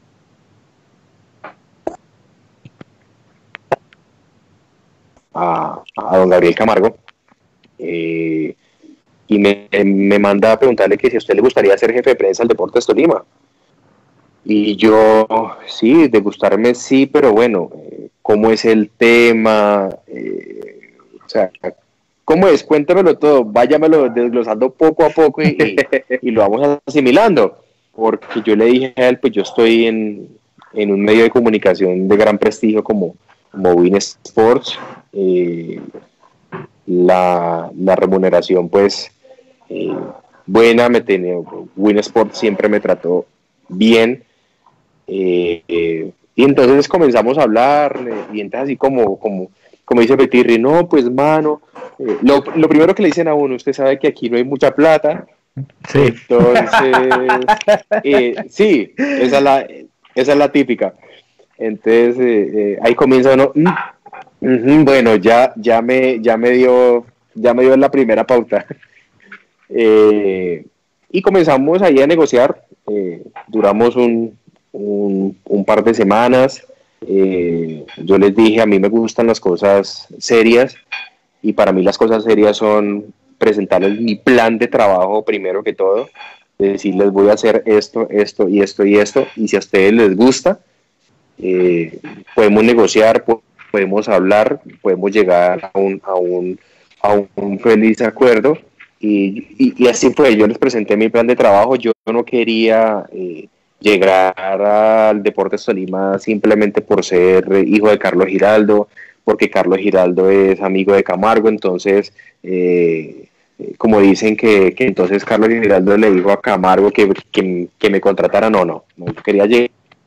a, a don Gabriel Camargo eh, y me, me manda a preguntarle que si a usted le gustaría ser jefe de prensa del Deportes Tolima. Y yo, sí, de gustarme sí, pero bueno, eh, ¿cómo es el tema? Eh, o sea, ¿cómo es? Cuéntamelo todo, váyamelo desglosando poco a poco y, y, y lo vamos asimilando. Porque yo le dije a él, pues yo estoy en, en un medio de comunicación de gran prestigio como, como Win Sports. Eh, la, la remuneración, pues, eh, buena, me tenía, Win Sports siempre me trató bien. Eh, eh, y entonces comenzamos a hablar, eh, y entonces así como, como, como dice Petirri, no, pues mano, eh, lo, lo primero que le dicen a uno, usted sabe que aquí no hay mucha plata, Sí. entonces, eh, sí, esa es, la, esa es la típica. Entonces, eh, eh, ahí comienza uno, mm, uh-huh, bueno, ya, ya, me, ya, me dio, ya me dio la primera pauta. Eh, y comenzamos ahí a negociar, eh, duramos un Un, un par de semanas. Eh, yo les dije, a mí me gustan las cosas serias y para mí las cosas serias son presentarles mi plan de trabajo primero que todo, decirles voy a hacer esto, esto y esto y esto, y si a ustedes les gusta, eh, podemos negociar, podemos hablar, podemos llegar a un, a un, a un feliz acuerdo. Y, y, y así fue, yo les presenté mi plan de trabajo. Yo no quería eh, llegar al Deportes Tolima simplemente por ser hijo de Carlos Giraldo, porque Carlos Giraldo es amigo de Camargo. Entonces, eh, como dicen que, que entonces Carlos Giraldo le dijo a Camargo que, que, que me contratara, no, no, no, yo quería llegar.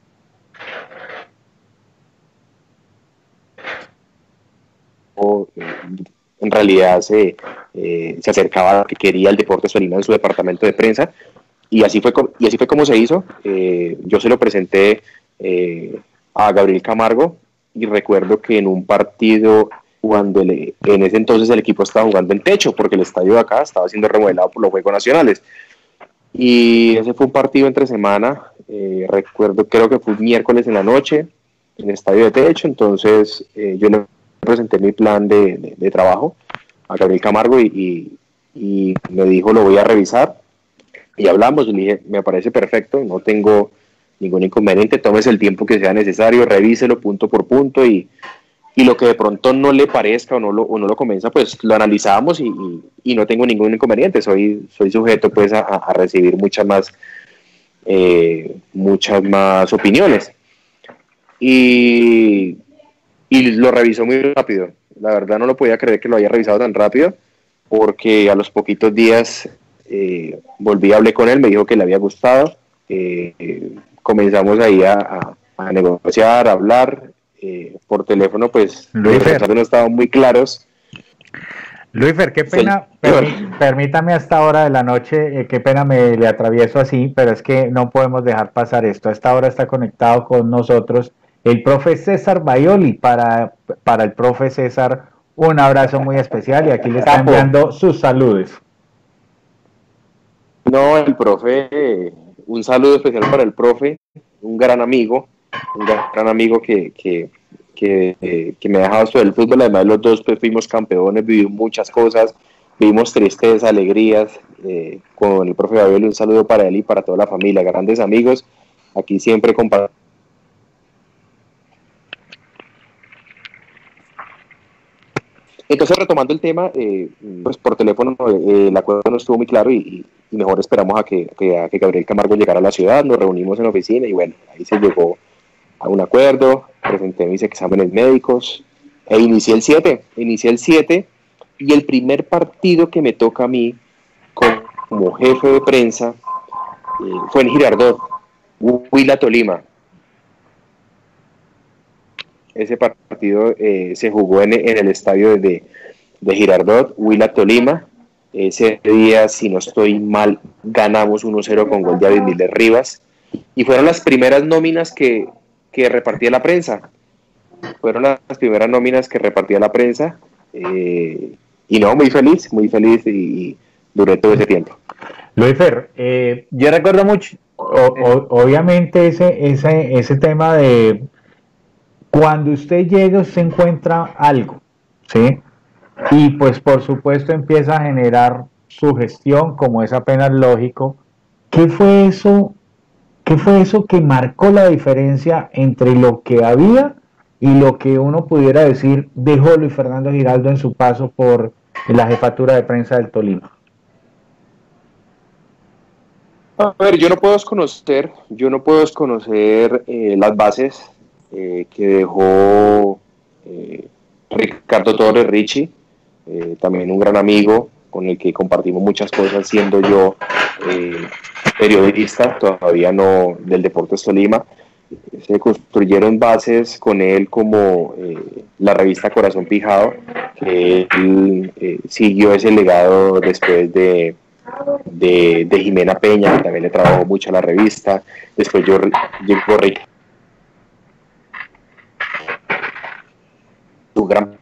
En realidad se, eh, se acercaba a lo que quería el Deportes Tolima en su departamento de prensa. Y así fue, y así fue como se hizo. Eh, yo se lo presenté eh, a Gabriel Camargo, y recuerdo que en un partido, cuando el, en ese entonces el equipo estaba jugando en techo, porque el estadio de acá estaba siendo remodelado por los Juegos Nacionales. Y ese fue un partido entre semana, eh, recuerdo, creo que fue un miércoles en la noche, en el estadio de techo. Entonces eh, yo le presenté mi plan de, de, de trabajo a Gabriel Camargo y, y, y me dijo, lo voy a revisar. Y hablamos, y le dije, me parece perfecto, no tengo ningún inconveniente, tómese el tiempo que sea necesario, revíselo punto por punto, y, y lo que de pronto no le parezca o no lo, o no lo convenza, pues lo analizamos, y, y, y no tengo ningún inconveniente. Soy, soy sujeto pues a, a recibir muchas más, eh, muchas más opiniones. Y, y lo revisó muy rápido. La verdad no lo podía creer que lo haya revisado tan rápido, porque a los poquitos días eh, volví, hablé con él, me dijo que le había gustado. Eh, comenzamos ahí a, a, a negociar, a hablar. Eh, por teléfono, pues los mensajes no estaban muy claros. Luisfer, qué pena, permí, permítame a esta hora de la noche, eh, qué pena me le atravieso así, pero es que no podemos dejar pasar esto. A esta hora está conectado con nosotros el profe César Baioli. Para, para el profe César, un abrazo muy especial, y aquí le está enviando sus saludos. No, el profe, un saludo especial para el profe, un gran amigo, un gran amigo que, que, que, eh, que me ha dejado esto del fútbol. Además, los dos pues, fuimos campeones, vivimos muchas cosas, vivimos tristezas, alegrías. Eh, con el profe Baioli, un saludo para él y para toda la familia, grandes amigos, aquí siempre compartimos. Entonces, retomando el tema, eh, pues por teléfono eh, el acuerdo no estuvo muy claro y, y mejor esperamos a que, que, a que Gabriel Camargo llegara a la ciudad, nos reunimos en la oficina y bueno, ahí se llegó a un acuerdo, presenté mis exámenes médicos e inicié el siete, inicié el siete y el primer partido que me toca a mí como jefe de prensa eh, fue en Girardot, Huila Tolima. Ese partido eh, se jugó en, en el estadio de, de Girardot, Huila Tolima. Ese día, si no estoy mal, ganamos uno cero con gol de David Miller Rivas. Y fueron las primeras nóminas que, que repartía la prensa. Fueron las primeras nóminas que repartía la prensa. Eh, y no, muy feliz, muy feliz y, y duré todo ese tiempo. Luisfer, eh, yo recuerdo mucho. O, o, obviamente ese, ese, ese tema de cuando usted llega, usted encuentra algo, ¿sí? Y pues por supuesto empieza a generar su gestión, como es apenas lógico. ¿Qué fue eso? ¿Qué fue eso que marcó la diferencia entre lo que había y lo que uno pudiera decir dejó Luis Fernando Giraldo en su paso por la jefatura de prensa del Tolima? A ver, yo no puedo desconocer, yo no puedo desconocer eh, las bases eh, que dejó eh, Ricardo Torres Richie, eh, también un gran amigo con el que compartimos muchas cosas, siendo yo eh, periodista, todavía no del Deportes Tolima. Se construyeron bases con él como eh, la revista Corazón Pijado, que él eh, siguió ese legado después de De, de Jimena Peña, que también le trabajó mucho a la revista. Después yo llegó Rick, su gran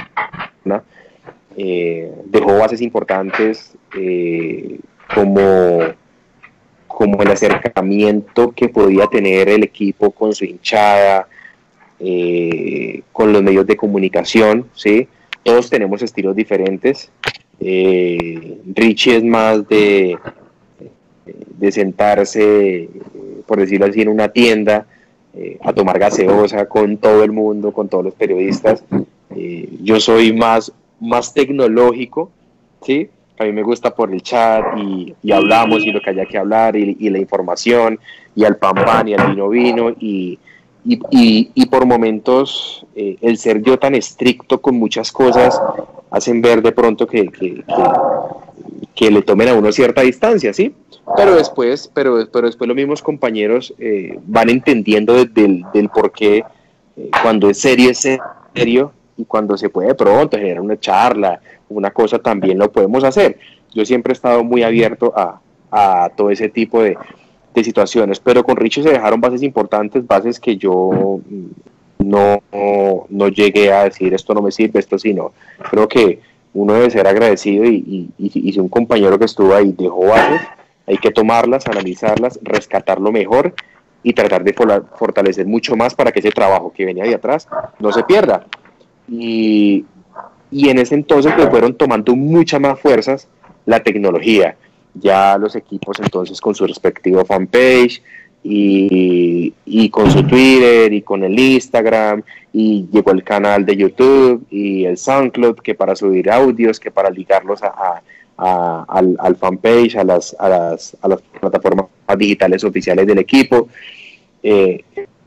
eh, dejó bases importantes eh, como como el acercamiento que podía tener el equipo con su hinchada, eh, con los medios de comunicación, ¿sí? Todos tenemos estilos diferentes. Eh, Richie es más de, de sentarse, por decirlo así, en una tienda eh, a tomar gaseosa con todo el mundo, con todos los periodistas. Eh, yo soy más, más tecnológico, ¿sí? A mí me gusta por el chat y, y hablamos y lo que haya que hablar y, y la información y al pan pan y al vino vino y, y, y, y por momentos eh, el ser yo tan estricto con muchas cosas hacen ver de pronto que, que, que, que le tomen a uno cierta distancia, ¿sí? Pero después, pero, pero después los mismos compañeros eh, van entendiendo de, del, del por qué eh, cuando es serio es serio y cuando se puede de pronto generar una charla, una cosa también lo podemos hacer. Yo siempre he estado muy abierto a, a todo ese tipo de, de situaciones, pero con Richie se dejaron bases importantes, bases que yo no, no, no llegué a decir esto no me sirve, esto sí, no. Creo que uno debe ser agradecido y, y, y, y si un compañero que estuvo ahí dejó bases, hay que tomarlas, analizarlas, rescatarlo mejor y tratar de fortalecer mucho más para que ese trabajo que venía de atrás no se pierda. Y, y en ese entonces pues fueron tomando muchas más fuerzas la tecnología, ya los equipos entonces con su respectivo fanpage y, y con su Twitter y con el Instagram, y llegó el canal de YouTube y el SoundCloud, que para subir audios, que para ligarlos a, a, a, al, al fanpage, a las, a, las, a las plataformas digitales oficiales del equipo. Eh,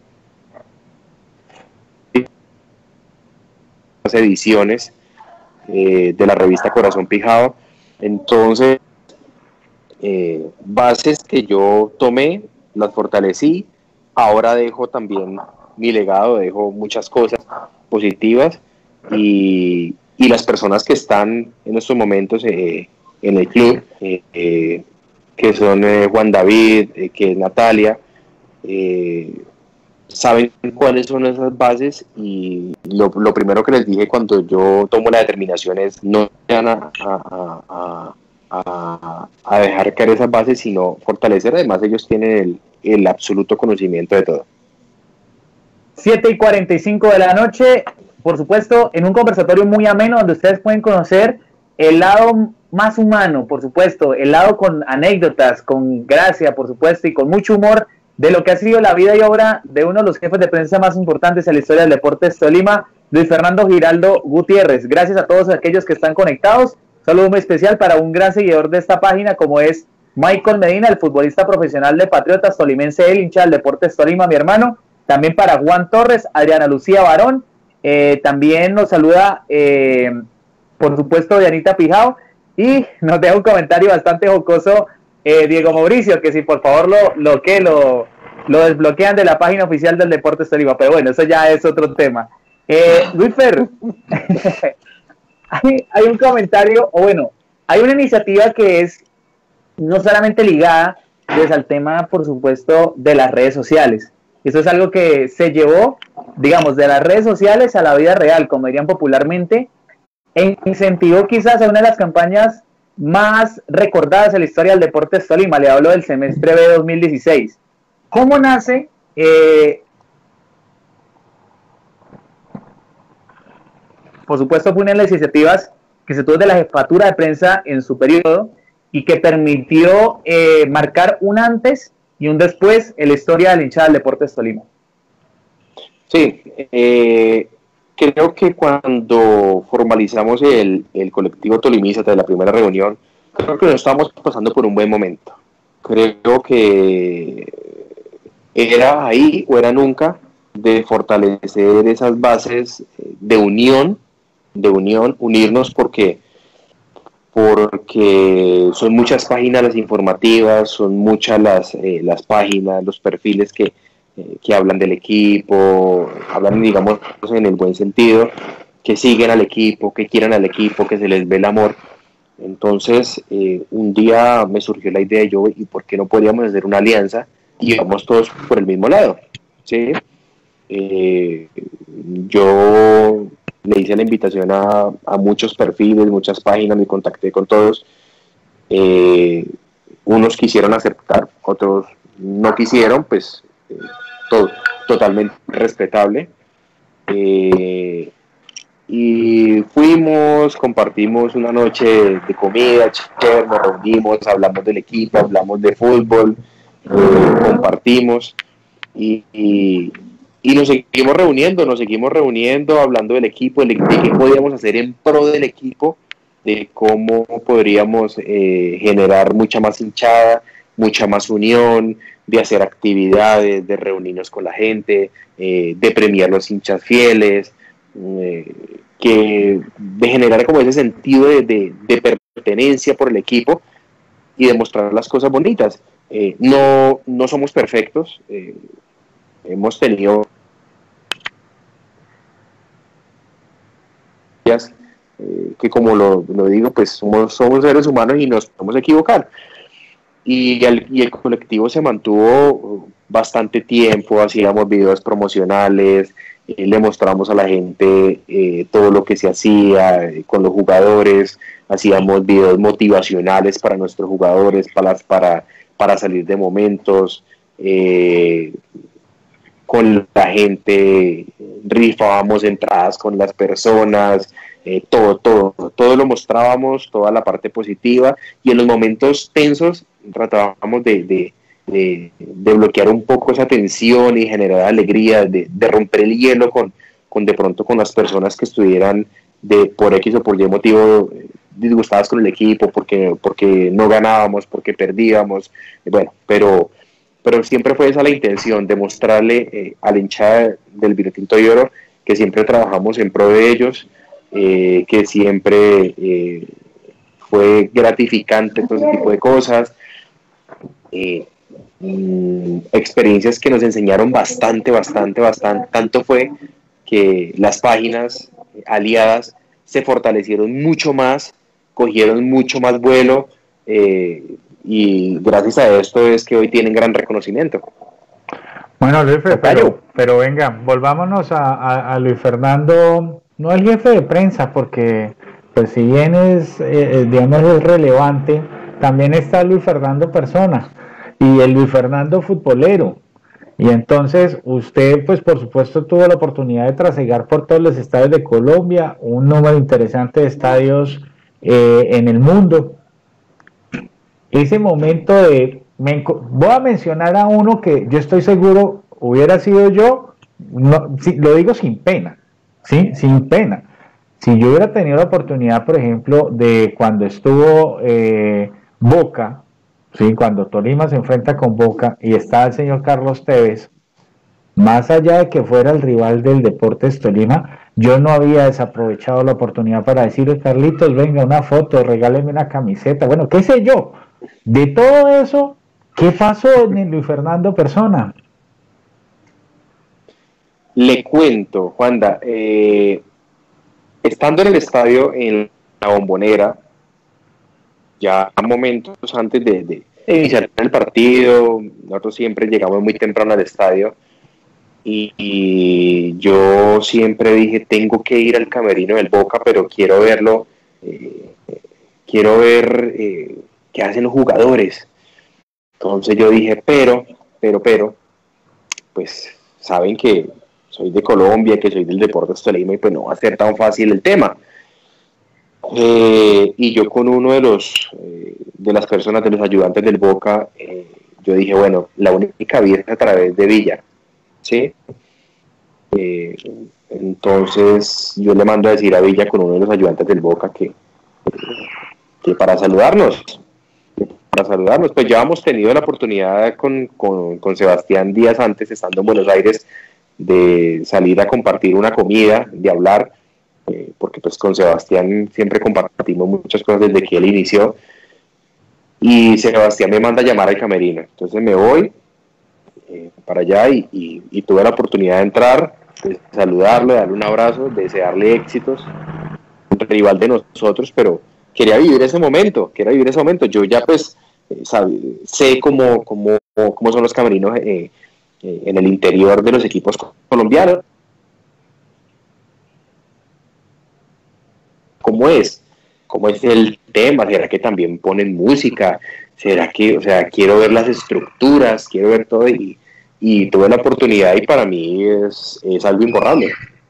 las ediciones eh, de la revista Corazón Pijado. Entonces, eh, bases que yo tomé, las fortalecí, ahora dejo también mi legado, dejo muchas cosas positivas y, y las personas que están en estos momentos eh, en el club, eh, eh, que son eh, Juan David, eh, que es Natalia, eh, saben cuáles son esas bases y lo, lo primero que les dije cuando yo tomo la determinación es no van a, a, a, a, a dejar caer esas bases, sino fortalecer. Además ellos tienen el, el absoluto conocimiento de todo. siete y cuarenta y cinco de la noche, por supuesto, en un conversatorio muy ameno donde ustedes pueden conocer el lado más humano, por supuesto, el lado con anécdotas, con gracia, por supuesto, y con mucho humor de lo que ha sido la vida y obra de uno de los jefes de prensa más importantes en la historia del Deportes Tolima. Luis Fernando Giraldo Gutiérrez. Gracias a todos aquellos que están conectados. Saludo muy especial para un gran seguidor de esta página como es Michael Medina, el futbolista profesional de Patriotas Tolimense, el hincha del Deportes Tolima, mi hermano. También para Juan Torres, Adriana Lucía Barón. Eh, también nos saluda, eh, por supuesto, Dianita Pijao. Y nos deja un comentario bastante jocoso, eh, Diego Mauricio, que si por favor lo, lo, que lo, lo desbloquean de la página oficial del Deportes Tolima. Pero bueno, eso ya es otro tema. Eh, Luis Fer, hay, hay un comentario, o bueno, hay una iniciativa que es no solamente ligada pues, al tema, por supuesto, de las redes sociales. Eso es algo que se llevó, digamos, de las redes sociales a la vida real, como dirían popularmente, e incentivó quizás a una de las campañas más recordadas en la historia del Deportes Tolima. Le hablo del semestre B dos mil dieciséis. ¿Cómo nace? Eh, por supuesto, fue una de las iniciativas que se tuvo de la jefatura de prensa en su periodo y que permitió eh, marcar un antes y un después en la historia de la hinchada del Deportes Tolima. Sí, eh, creo que cuando formalizamos el, el colectivo tolimista de la primera reunión, creo que nos estábamos pasando por un buen momento. Creo que era ahí o era nunca de fortalecer esas bases de unión, de unión, unirnos porque porque son muchas páginas las informativas, son muchas las, eh, las páginas, los perfiles que, eh, que hablan del equipo, hablan, digamos, en el buen sentido, que siguen al equipo, que quieran al equipo, que se les ve el amor. Entonces, eh, un día me surgió la idea de yo, ¿y por qué no podríamos hacer una alianza y vamos todos por el mismo lado? ¿Sí? Eh, yo le hice la invitación a, a muchos perfiles, muchas páginas, me contacté con todos. Eh, unos quisieron aceptar, otros no quisieron, pues eh, todo, totalmente respetable. Eh, y fuimos, compartimos una noche de comida, chévere, nos reunimos, hablamos del equipo, hablamos de fútbol, eh, compartimos y, y Y nos seguimos reuniendo, nos seguimos reuniendo, hablando del equipo, de qué podíamos hacer en pro del equipo, de cómo podríamos eh, generar mucha más hinchada, mucha más unión, de hacer actividades, de reunirnos con la gente, eh, de premiar los hinchas fieles, eh, que, de generar como ese sentido de, de, de pertenencia por el equipo y demostrar las cosas bonitas. Eh, no, no somos perfectos, eh, hemos tenido eh, que como lo, lo digo, pues somos, somos seres humanos y nos podemos equivocar. Y el, y el colectivo se mantuvo bastante tiempo, hacíamos videos promocionales, eh, le mostramos a la gente eh, todo lo que se hacía eh, con los jugadores, hacíamos videos motivacionales para nuestros jugadores, para, para, para salir de momentos, eh, con la gente, rifábamos entradas con las personas, eh, todo, todo, todo lo mostrábamos, toda la parte positiva, y en los momentos tensos tratábamos de, de, de, de bloquear un poco esa tensión y generar alegría, de, de romper el hielo con, con de pronto con las personas que estuvieran de por X o por Y motivo disgustadas con el equipo, porque, porque no ganábamos, porque perdíamos, bueno, pero... pero siempre fue esa la intención, de mostrarle eh, a la hinchada del Vinotinto de Oro que siempre trabajamos en pro de ellos, eh, que siempre eh, fue gratificante todo ese tipo de cosas, eh, mm, experiencias que nos enseñaron bastante, bastante, bastante, tanto fue que las páginas aliadas se fortalecieron mucho más, cogieron mucho más vuelo, eh, y gracias a esto es que hoy tienen gran reconocimiento. Bueno, Luis, pero, pero venga, volvámonos a, a, a Luis Fernando, no el jefe de prensa, porque pues si bien es, eh, digamos, es relevante, también está Luis Fernando persona y el Luis Fernando futbolero. Y entonces usted, pues por supuesto, tuvo la oportunidad de trasegar por todos los estadios de Colombia, un número interesante de estadios eh, en el mundo. Ese momento de, me, voy a mencionar a uno que yo estoy seguro hubiera sido yo, no, sí, lo digo sin pena, ¿sí? Sin pena. Si yo hubiera tenido la oportunidad, por ejemplo, de cuando estuvo eh, Boca, ¿sí? Cuando Tolima se enfrenta con Boca y está el señor Carlos Tevez, más allá de que fuera el rival del Deportes Tolima, yo no había desaprovechado la oportunidad para decirle, Carlitos, venga, una foto, regáleme una camiseta, bueno, qué sé yo. De todo eso, ¿qué pasó en el Luis Fernando Persona? Le cuento, Juanda, eh, estando en el estadio, en la Bombonera, ya momentos antes de, de iniciar el partido, nosotros siempre llegamos muy temprano al estadio, y, y yo siempre dije, tengo que ir al camerino del Boca, pero quiero verlo, eh, quiero ver eh, qué hacen los jugadores. Entonces yo dije, pero, pero, pero, pues saben que soy de Colombia, que soy del Deportes Tolima y pues no va a ser tan fácil el tema. Eh, y yo con uno de los eh, de las personas, de los ayudantes del Boca, eh, yo dije, bueno, la única vía es a través de Villa, ¿sí? Eh, entonces yo le mando a decir a Villa con uno de los ayudantes del Boca que, que para saludarnos, que para saludarnos, pues ya hemos tenido la oportunidad con, con, con Sebastián días antes, estando en Buenos Aires, de salir a compartir una comida, de hablar, eh, porque pues con Sebastián siempre compartimos muchas cosas desde que él inició, y Sebastián me manda a llamar al camerino, entonces me voy eh, para allá y, y, y tuve la oportunidad de entrar, de saludarlo, de darle un abrazo, de desearle éxitos, un rival de nosotros, pero quería vivir ese momento, quería vivir ese momento, yo ya pues eh, sabe, sé cómo, cómo, cómo son los camerinos eh, eh, en el interior de los equipos colombianos, cómo es, cómo es el tema, será que también ponen música, será que, o sea, quiero ver las estructuras, quiero ver todo y, y tuve la oportunidad y para mí es, es algo imborrable.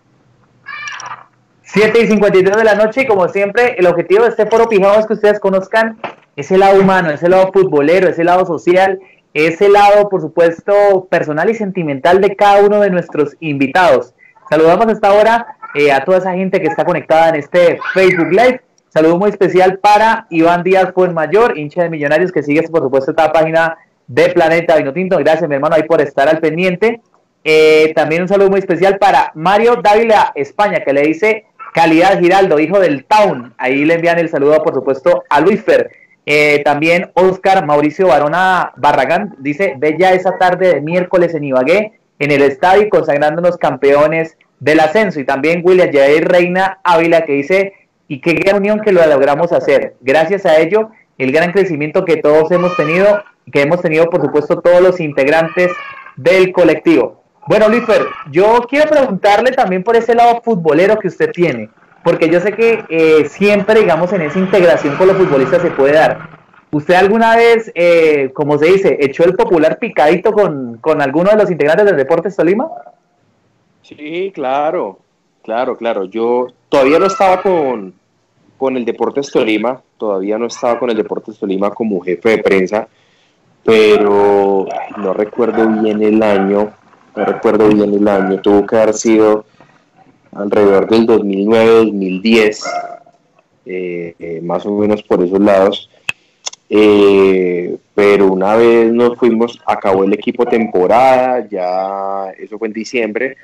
siete y cincuenta y tres de la noche y como siempre el objetivo de este foro Pijao es que ustedes conozcan ese lado humano, ese lado futbolero, ese lado social, ese lado por supuesto personal y sentimental de cada uno de nuestros invitados. Saludamos hasta ahora eh, a toda esa gente que está conectada en este Facebook Live. Saludo muy especial para Iván Díaz Fuenmayor, hincha de Millonarios, que sigue por supuesto esta página de Planeta Vinotinto. Gracias mi hermano ahí por estar al pendiente. Eh, también un saludo muy especial para Mario Dávila España, que le dice Calidad Giraldo, hijo del Town. Ahí le envían el saludo, por supuesto, a Luisfer. Eh, también Oscar Mauricio Barona Barragán dice, bella esa tarde de miércoles en Ibagué, en el estadio, consagrándonos campeones del ascenso. Y también William Jair Reina Ávila, que dice, y qué gran unión que lo logramos hacer. Gracias a ello, el gran crecimiento que todos hemos tenido, que hemos tenido, por supuesto, todos los integrantes del colectivo. Bueno, Luisfer, yo quiero preguntarle también por ese lado futbolero que usted tiene, porque yo sé que eh, siempre, digamos, en esa integración con los futbolistas se puede dar. ¿Usted alguna vez, eh, como se dice, echó el popular picadito con, con alguno de los integrantes del Deportes Tolima? Sí, claro, claro, claro. Yo todavía no estaba con, con el Deportes Tolima, todavía no estaba con el Deportes Tolima como jefe de prensa, pero no recuerdo bien el año. No recuerdo bien el año, tuvo que haber sido alrededor del dos mil nueve, dos mil diez, eh, eh, más o menos por esos lados, eh, pero una vez nos fuimos, acabó el equipo temporada, ya eso fue en diciembre,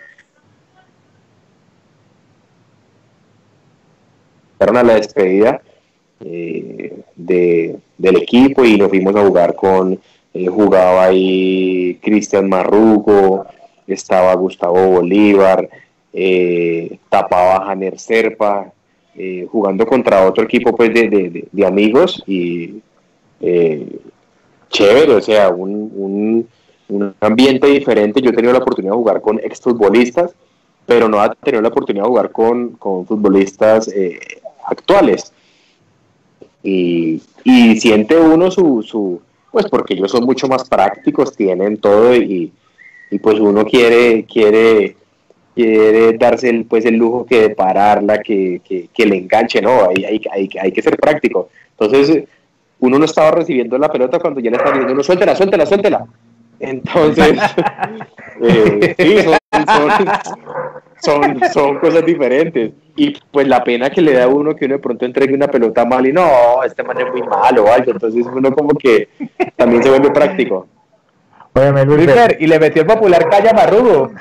fueron a la despedida eh, de, del equipo y nos fuimos a jugar con, eh, jugaba ahí Cristian Marrugo, estaba Gustavo Bolívar, eh, tapaba Janer Serpa, eh, jugando contra otro equipo pues de, de, de, de amigos y eh, chévere, o sea, un, un, un ambiente diferente. Yo he tenido la oportunidad de jugar con exfutbolistas, pero no he tenido la oportunidad de jugar con, con futbolistas eh, actuales. Y, y siente uno su, su, pues porque ellos son mucho más prácticos, tienen todo y y pues uno quiere quiere quiere darse el, pues el lujo que de pararla, que, que, que le enganche, no, hay, hay, hay, hay que ser práctico. Entonces uno no estaba recibiendo la pelota cuando ya le estaba diciendo uno, suéltela, suéltela, suéltela. Entonces eh, sí, son, son, son, son cosas diferentes. Y pues la pena que le da a uno que uno de pronto entregue una pelota mal y no, este man es muy malo o algo. Entonces uno como que también se vuelve práctico. Oye, Luisfer, y le metió el popular Calla Marrugo.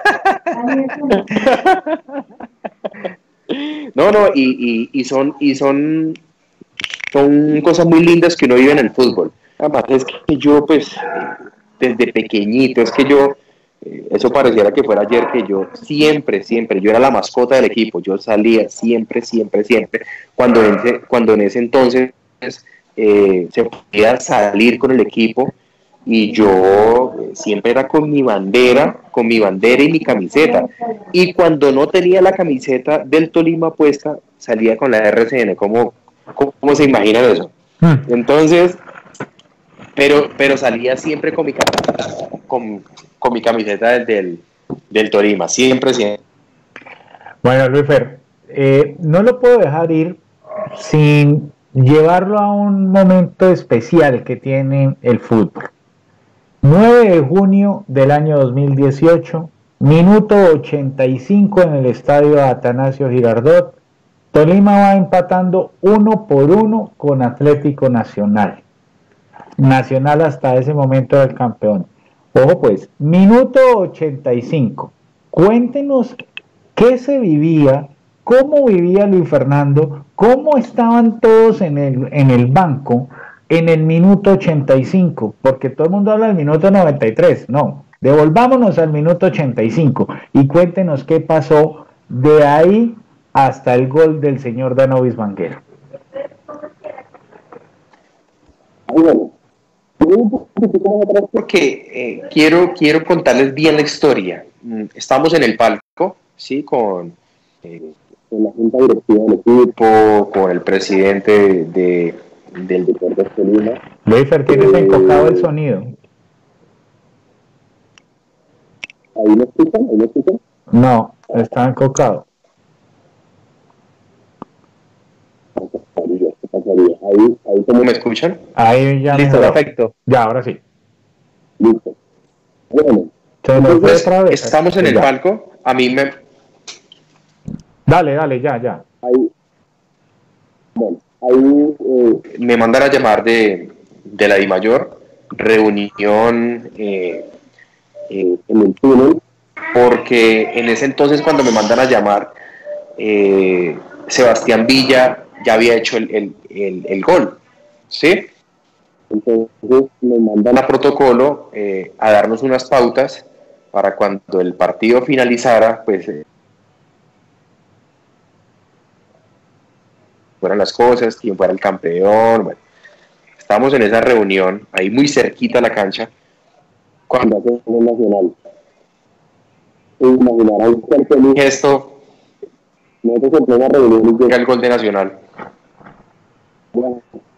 No, no, y, y, y son y son son cosas muy lindas que uno vive en el fútbol. Además es que yo pues desde pequeñito, es que yo, eh, eso pareciera que fuera ayer, que yo siempre, siempre, yo era la mascota del equipo, yo salía siempre, siempre, siempre, cuando en ese, cuando en ese entonces eh, se podía salir con el equipo, y yo eh, siempre era con mi bandera, con mi bandera y mi camiseta, y cuando no tenía la camiseta del Tolima puesta, salía con la R C N. ¿Cómo, cómo, cómo se imaginan eso? Entonces, pero, pero salía siempre con mi camiseta, con, con mi camiseta del, del, del Tolima, siempre, siempre. Bueno, Luisfer, eh, no lo puedo dejar ir sin llevarlo a un momento especial que tiene el fútbol. nueve de junio del año dos mil dieciocho, minuto ochenta y cinco en el estadio Atanasio Girardot, Tolima va empatando uno por uno con Atlético Nacional. Nacional hasta ese momento era el campeón. Ojo pues, minuto ochenta y cinco. Cuéntenos qué se vivía, cómo vivía Luis Fernando, cómo estaban todos en el, en el banco en el minuto ochenta y cinco, porque todo el mundo habla del minuto noventa y tres, no, devolvámonos al minuto ochenta y cinco y cuéntenos qué pasó de ahí hasta el gol del señor Danovis Vanguero. Bueno, porque eh, quiero, quiero contarles bien la historia. Estamos en el palco, ¿sí? Con, eh, con la junta directiva del equipo, con el presidente de, de, del Deportes Tolima. Luisfer, tienes eh, encocado el sonido. ¿Ahí me escuchan? ¿Ahí me escuchan? No, está encocado. Ahí, ahí ¿cómo me escuchan? Ahí ya listo, mejoró. Perfecto. Ya, ahora sí. Listo. Bueno, entonces, estamos en el ya. palco. A mí me... Dale, dale, ya, ya. Ahí, bueno, ahí eh, me mandan a llamar de, de la DIMAYOR, reunión eh, eh, en el túnel, porque en ese entonces cuando me mandan a llamar, eh, Sebastián Villa ya había hecho el, el, el, el gol, ¿sí? Entonces nos mandan a protocolo eh, a darnos unas pautas para cuando el partido finalizara, pues eh, fueran las cosas, quién fuera el campeón. Bueno, estamos en esa reunión, ahí muy cerquita a la cancha, cuando hace el Nacional. Imaginarán esto, nosotros en plena reunión y llega el gol de Nacional. Bueno,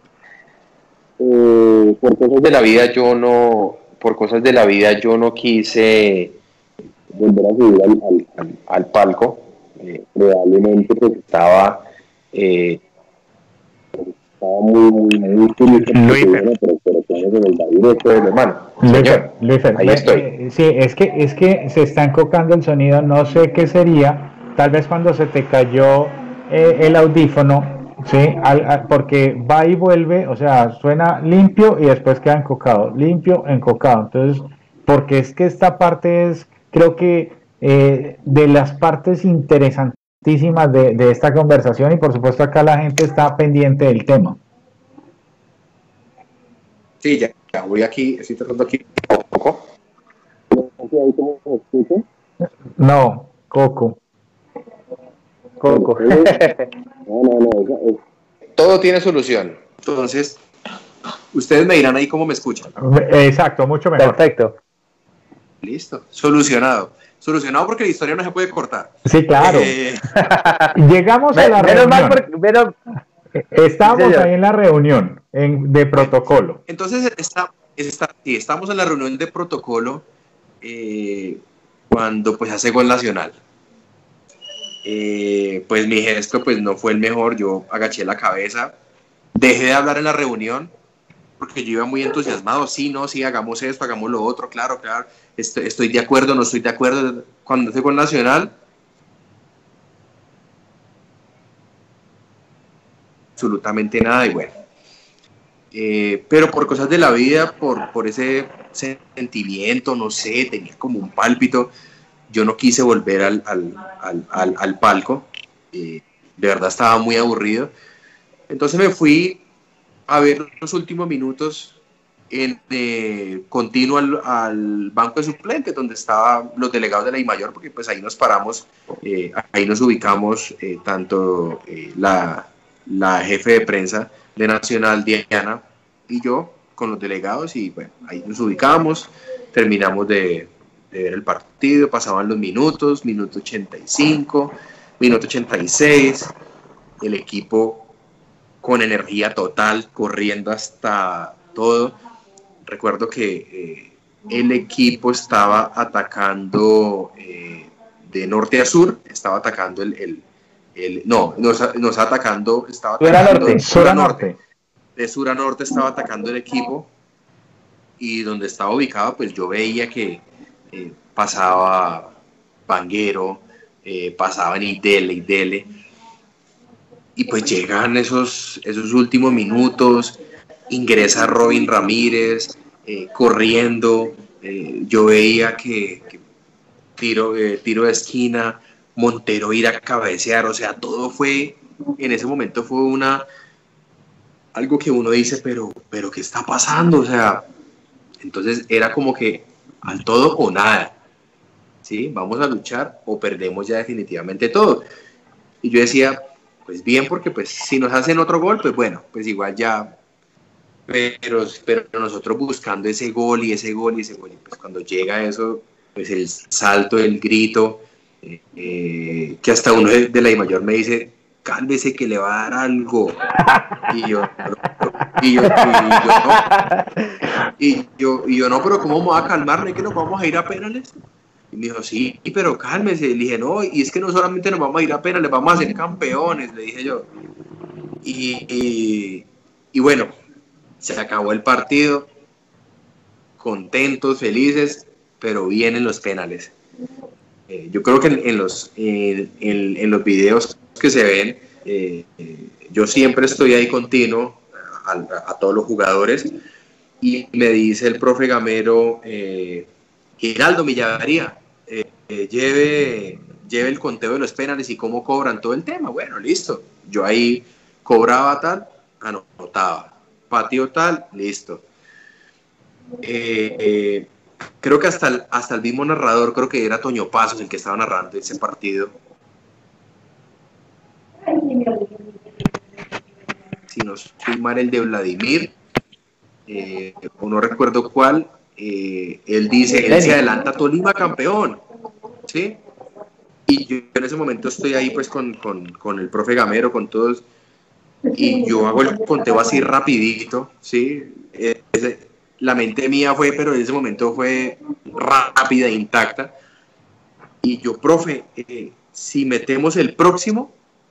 eh, por cosas de la vida yo no, por cosas de la vida yo no quise volver a subir al, al, al, al palco, eh, probablemente porque estaba, eh, estaba muy, muy, muy Luisfer, Luisfer, ahí estoy. Eh, sí, es que, es que se está encocando el sonido, no sé qué sería, tal vez cuando se te cayó eh, el audífono. Sí, al, al, porque va y vuelve, o sea, suena limpio y después queda encocado, limpio, encocado. Entonces, porque es que esta parte es, creo que, eh, de las partes interesantísimas de, de esta conversación y por supuesto acá la gente está pendiente del tema. Sí, ya, ya voy aquí, estoy tratando aquí un poco. No, Coco. Coco. No, no, no, es, todo tiene solución. Entonces, ustedes me dirán ahí cómo me escuchan. Exacto, mucho mejor. Perfecto. Listo, solucionado. Solucionado porque la historia no se puede cortar. Sí, claro. Eh... Llegamos a la menos reunión. Mal porque, menos... Estamos sí, ahí en la reunión en, de protocolo. Entonces, está, está, sí, estamos en la reunión de protocolo eh, cuando pues hace gol Nacional. Eh, pues mi gesto pues no fue el mejor, yo agaché la cabeza, dejé de hablar en la reunión porque yo iba muy entusiasmado, sí, no, sí, hagamos esto, hagamos lo otro, claro, claro, estoy, estoy de acuerdo, no estoy de acuerdo. Cuando fui con Nacional, absolutamente nada, y bueno, eh, pero por cosas de la vida, por, por ese sentimiento, no sé, tenía como un pálpito, yo no quise volver al, al, al, al, al palco, eh, de verdad estaba muy aburrido, entonces me fui a ver los últimos minutos en eh, continuo al, al banco de suplentes, donde estaban los delegados de la I-Mayor, porque pues ahí nos paramos, eh, ahí nos ubicamos, eh, tanto eh, la, la jefe de prensa de Nacional, Diana, y yo, con los delegados, y bueno, ahí nos ubicamos, terminamos de, de ver el partido, pasaban los minutos, minuto ochenta y cinco, minuto ochenta y seis, el equipo con energía total, corriendo hasta todo. Recuerdo que eh, el equipo estaba atacando eh, de norte a sur, estaba atacando el, el, el no, nos, nos atacando, estaba atacando norte, sur a norte. De sur a norte estaba atacando el equipo, y donde estaba ubicado, pues yo veía que eh, pasaba Vanguero, eh, pasaban y dele, y dele, y pues llegan esos, esos últimos minutos, ingresa Robin Ramírez, eh, corriendo, eh, yo veía que, que tiro, eh, tiro de esquina, Montero ir a cabecear, o sea, todo fue, en ese momento fue una, algo que uno dice, pero, pero ¿qué está pasando? O sea, entonces era como que al todo o nada, ¿sí? Vamos a luchar o perdemos ya definitivamente todo. Y yo decía, pues bien, porque pues si nos hacen otro gol, pues bueno, pues igual ya, pero, pero nosotros buscando ese gol y ese gol y ese gol, y pues cuando llega eso, pues el salto, el grito, eh, eh, que hasta uno de, de la I-Mayor me dice, cálmese que le va a dar algo, y yo, y yo, y yo, no, y yo, y yo no, pero ¿cómo me voy a calmarme? ¿Que nos vamos a ir a penales? Y me dijo, sí, pero cálmese. Le dije, no, y es que no solamente nos vamos a ir a penales, vamos a ser campeones, le dije yo. Y, y, y bueno, se acabó el partido, contentos, felices, pero vienen los penales. Eh, yo creo que en, en, los, eh, en, en los videos que se ven, eh, eh, yo siempre estoy ahí continuo a, a, a todos los jugadores, y me dice el profe Gamero, eh, Giraldo Millavaría, eh, eh, lleve, lleve el conteo de los penales y cómo cobran todo el tema. Bueno, listo. Yo ahí cobraba tal, anotaba. Patio tal, listo. Eh, eh, creo que hasta el, hasta el mismo narrador, creo que era Toño Pasos el que estaba narrando ese partido. Si no estoy mal, el de Vladimir, eh, o no recuerdo cuál. Eh, él dice, él se adelanta Tolima campeón, ¿sí? Y yo en ese momento estoy ahí pues con, con, con el profe Gamero, con todos, y yo hago el conteo así rapidito, ¿sí? Eh, ese, la mente mía fue, pero en ese momento fue rápida e intacta, y yo, profe, eh, si metemos el próximo,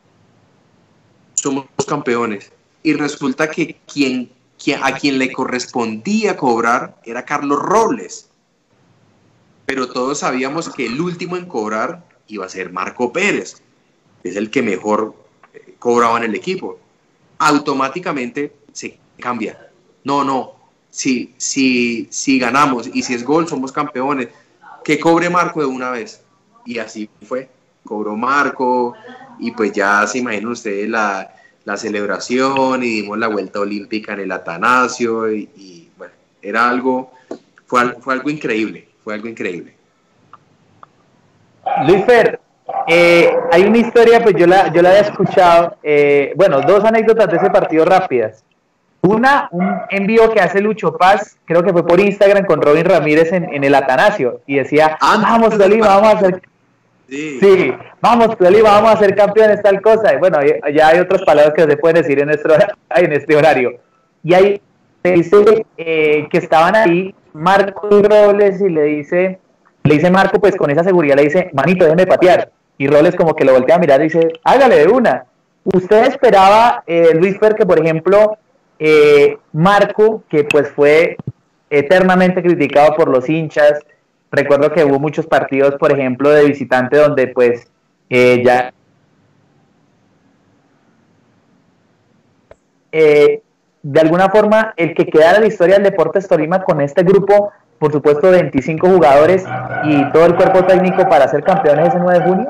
somos campeones. Y resulta que quien a quien le correspondía cobrar era Carlos Robles, pero todos sabíamos que el último en cobrar iba a ser Marco Pérez, que es el que mejor cobraba en el equipo. Automáticamente se cambia, no, no, si, si, si ganamos y si es gol somos campeones, que cobre Marco de una vez. Y así fue, cobró Marco, y pues ya se imaginan ustedes la la celebración, y dimos la vuelta olímpica en el Atanasio, y, y bueno, era algo, fue, fue algo increíble, fue algo increíble. Luis Fer, eh, hay una historia, pues yo la, yo la había escuchado, eh, bueno, dos anécdotas de ese partido rápidas. Una, un envío que hace Lucho Paz, creo que fue por Instagram con Robin Ramírez en, en el Atanasio, y decía, vamos Tolima, vamos a hacer... Sí. sí, vamos Tolima, vamos a ser campeones, tal cosa. Y bueno, ya hay otras palabras que se pueden decir en, nuestro, en este horario. Y ahí dice eh, que estaban ahí Marco y Robles, y le dice, le dice Marco, pues con esa seguridad, le dice, manito, déjeme patear. Y Robles como que lo voltea a mirar y dice, hágale de una. ¿Usted esperaba, eh, Luis Fer, que por ejemplo eh, Marco, que pues fue eternamente criticado por los hinchas. Recuerdo que hubo muchos partidos, por ejemplo, de visitante donde pues eh, ya eh, de alguna forma el que quedara la historia del Deportes Tolima con este grupo, por supuesto veinticinco jugadores y todo el cuerpo técnico para ser campeones ese nueve de junio.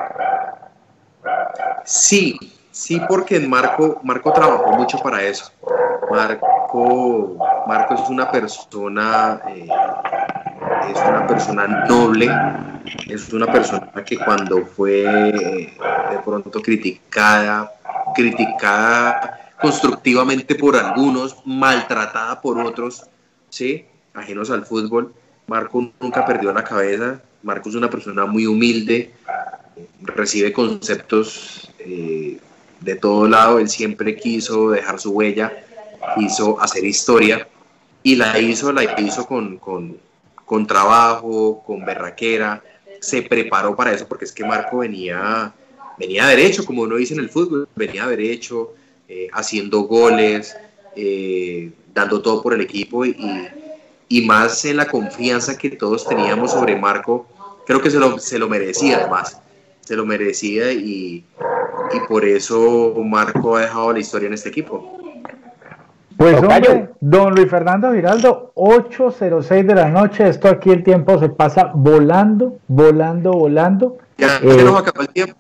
Sí, sí, porque Marco, Marco trabajó mucho para eso. Marco, Marco es una persona, eh, es una persona noble, es una persona que cuando fue eh, de pronto criticada, criticada constructivamente por algunos, maltratada por otros, ¿sí? Ajenos al fútbol, Marco nunca perdió la cabeza. Marco es una persona muy humilde, recibe conceptos eh, de todo lado. Él siempre quiso dejar su huella, quiso hacer historia y la hizo, la hizo con, con, con trabajo, con berraquera, se preparó para eso, porque es que Marco venía, venía derecho, como uno dice en el fútbol, venía derecho, eh, haciendo goles, eh, dando todo por el equipo y, y más en la confianza que todos teníamos sobre Marco. Creo que se lo, se lo merecía además, se lo merecía y, y por eso Marco ha dejado la historia en este equipo. Pues hombre, don Luis Fernando Giraldo, ocho cero seis de la noche, esto aquí el tiempo se pasa volando, volando, volando. Ya eh, se nos acabó el tiempo.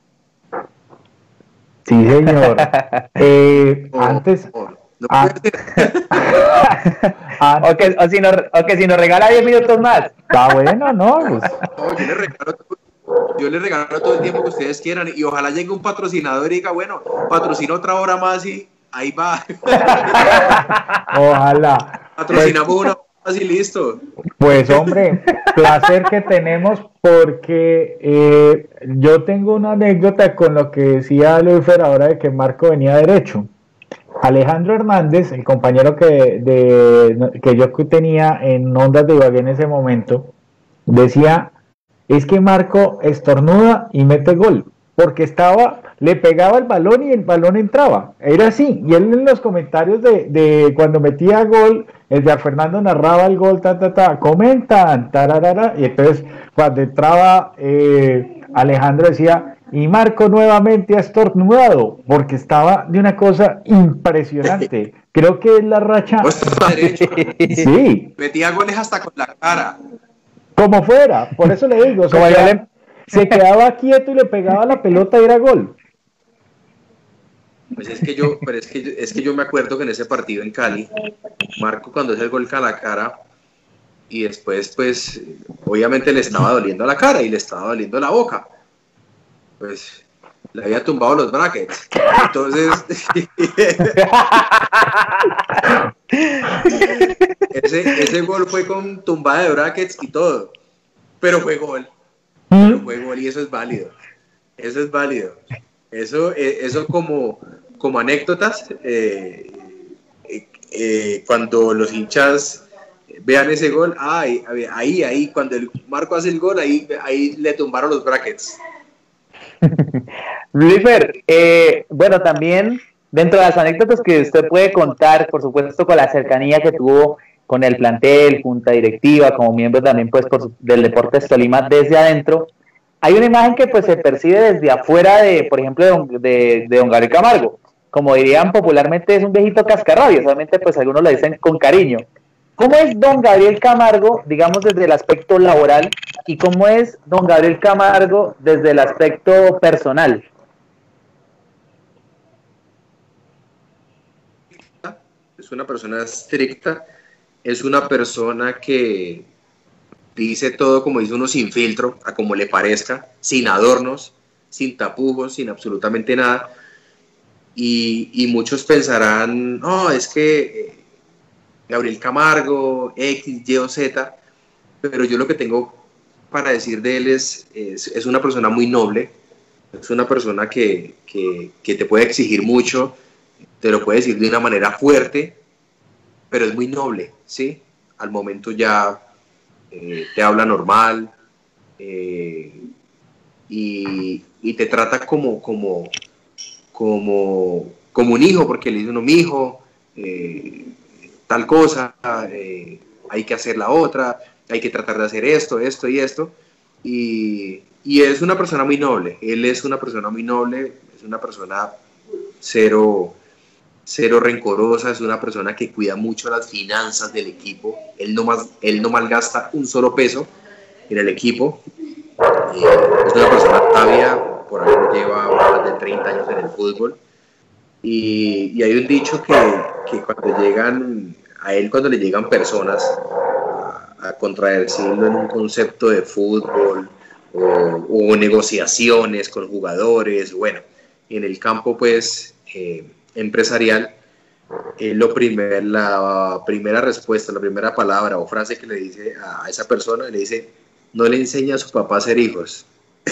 Sí, señor. eh, oh, antes... Oh, no ah, antes o, que, o, si nos, o que si nos regala diez minutos más. Está bueno, ¿no? Pues... no yo, le regalo, yo le regalo todo el tiempo que ustedes quieran y ojalá llegue un patrocinador y diga, bueno, patrocina otra hora más y ahí va. Ojalá. Patrocinamos pues, una más y listo. Pues hombre, placer que tenemos porque eh, yo tengo una anécdota con lo que decía Luis Fer ahora de que Marco venía derecho. Alejandro Hernández, el compañero que, de, que yo tenía en Ondas de Ibagué en ese momento, decía, es que Marco estornuda y mete gol, porque estaba, le pegaba el balón y el balón entraba, era así, y él en los comentarios de, de cuando metía gol, el de Fernando narraba el gol, ta, ta, ta, comentan, tararara, y entonces cuando entraba eh, Alejandro decía, y Marco nuevamente ha estornudado, porque estaba de una cosa impresionante. Creo que es la racha. Sí. Metía goles hasta con la cara. Como fuera, por eso le digo. Se quedaba, le... se quedaba quieto y le pegaba la pelota y era gol. Pues es que yo, pero es que, es que yo me acuerdo que en ese partido en Cali, Marco cuando es el gol a la cara, y después, pues, obviamente le estaba doliendo la cara y le estaba doliendo la boca. Pues le había tumbado los brackets. Entonces ese, ese gol fue con tumbada de brackets y todo, pero fue gol. Pero fue gol y eso es válido. Eso es válido. Eso, eso como, como anécdotas, eh, eh, cuando los hinchas vean ese gol, ah, ahí, ahí, ahí, cuando el Marco hace el gol, ahí, ahí le tumbaron los brackets. Luisfer, eh, bueno, también dentro de las anécdotas que usted puede contar, por supuesto, con la cercanía que tuvo con el plantel, junta directiva, como miembro también pues por su, del Deportes Tolima desde adentro, hay una imagen que pues se percibe desde afuera de, por ejemplo, de don, de, de don Gabriel Camargo, como dirían popularmente, es un viejito cascarrabias, solamente pues algunos lo dicen con cariño. ¿Cómo es don Gabriel Camargo, digamos, desde el aspecto laboral y cómo es don Gabriel Camargo desde el aspecto personal? Es una persona estricta, es una persona que dice todo, como dice uno, sin filtro, a como le parezca, sin adornos, sin tapujos, sin absolutamente nada. Y, y muchos pensarán, no, es que Gabriel Camargo, X, Y o Z, pero yo lo que tengo para decir de él es, es, es una persona muy noble, es una persona que, que, que te puede exigir mucho, te lo puede decir de una manera fuerte, pero es muy noble, ¿sí? Al momento ya eh, te habla normal eh, y, y te trata como, como, como, como un hijo, porque le dice uno, mi hijo, eh, tal cosa, eh, hay que hacer la otra, hay que tratar de hacer esto, esto y esto, y, y es una persona muy noble, él es una persona muy noble, es una persona cero, cero rencorosa, es una persona que cuida mucho las finanzas del equipo, él no, más, él no malgasta un solo peso en el equipo, eh, es una persona sabia, por algo lleva más de treinta años en el fútbol, y, y hay un dicho que, que cuando llegan, a él cuando le llegan personas a, a contradecirlo en un concepto de fútbol, o, o negociaciones con jugadores, bueno, en el campo pues eh, empresarial, eh, lo primer, la primera respuesta, la primera palabra o frase que le dice a, a esa persona, le dice, no le enseña a su papá a hacer hijos.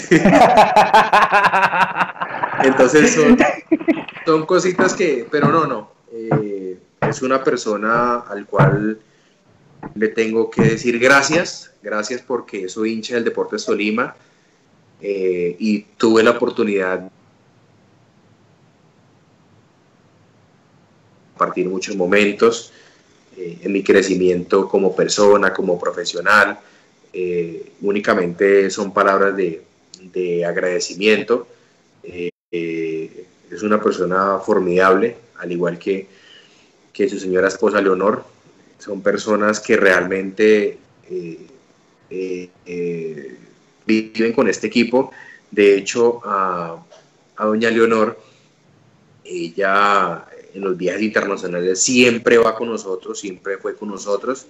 Entonces son, son cositas que, pero no, no, eh, es una persona al cual le tengo que decir gracias, gracias porque soy hincha del Deportes Tolima, eh, y tuve la oportunidad de compartir muchos momentos eh, en mi crecimiento como persona, como profesional. Eh, únicamente son palabras de, de agradecimiento. Eh, eh, es una persona formidable, al igual que, que su señora esposa Leonor. Son personas que realmente eh, eh, eh, viven con este equipo. De hecho, a, a doña Leonor, ella en los viajes internacionales siempre va con nosotros, siempre fue con nosotros,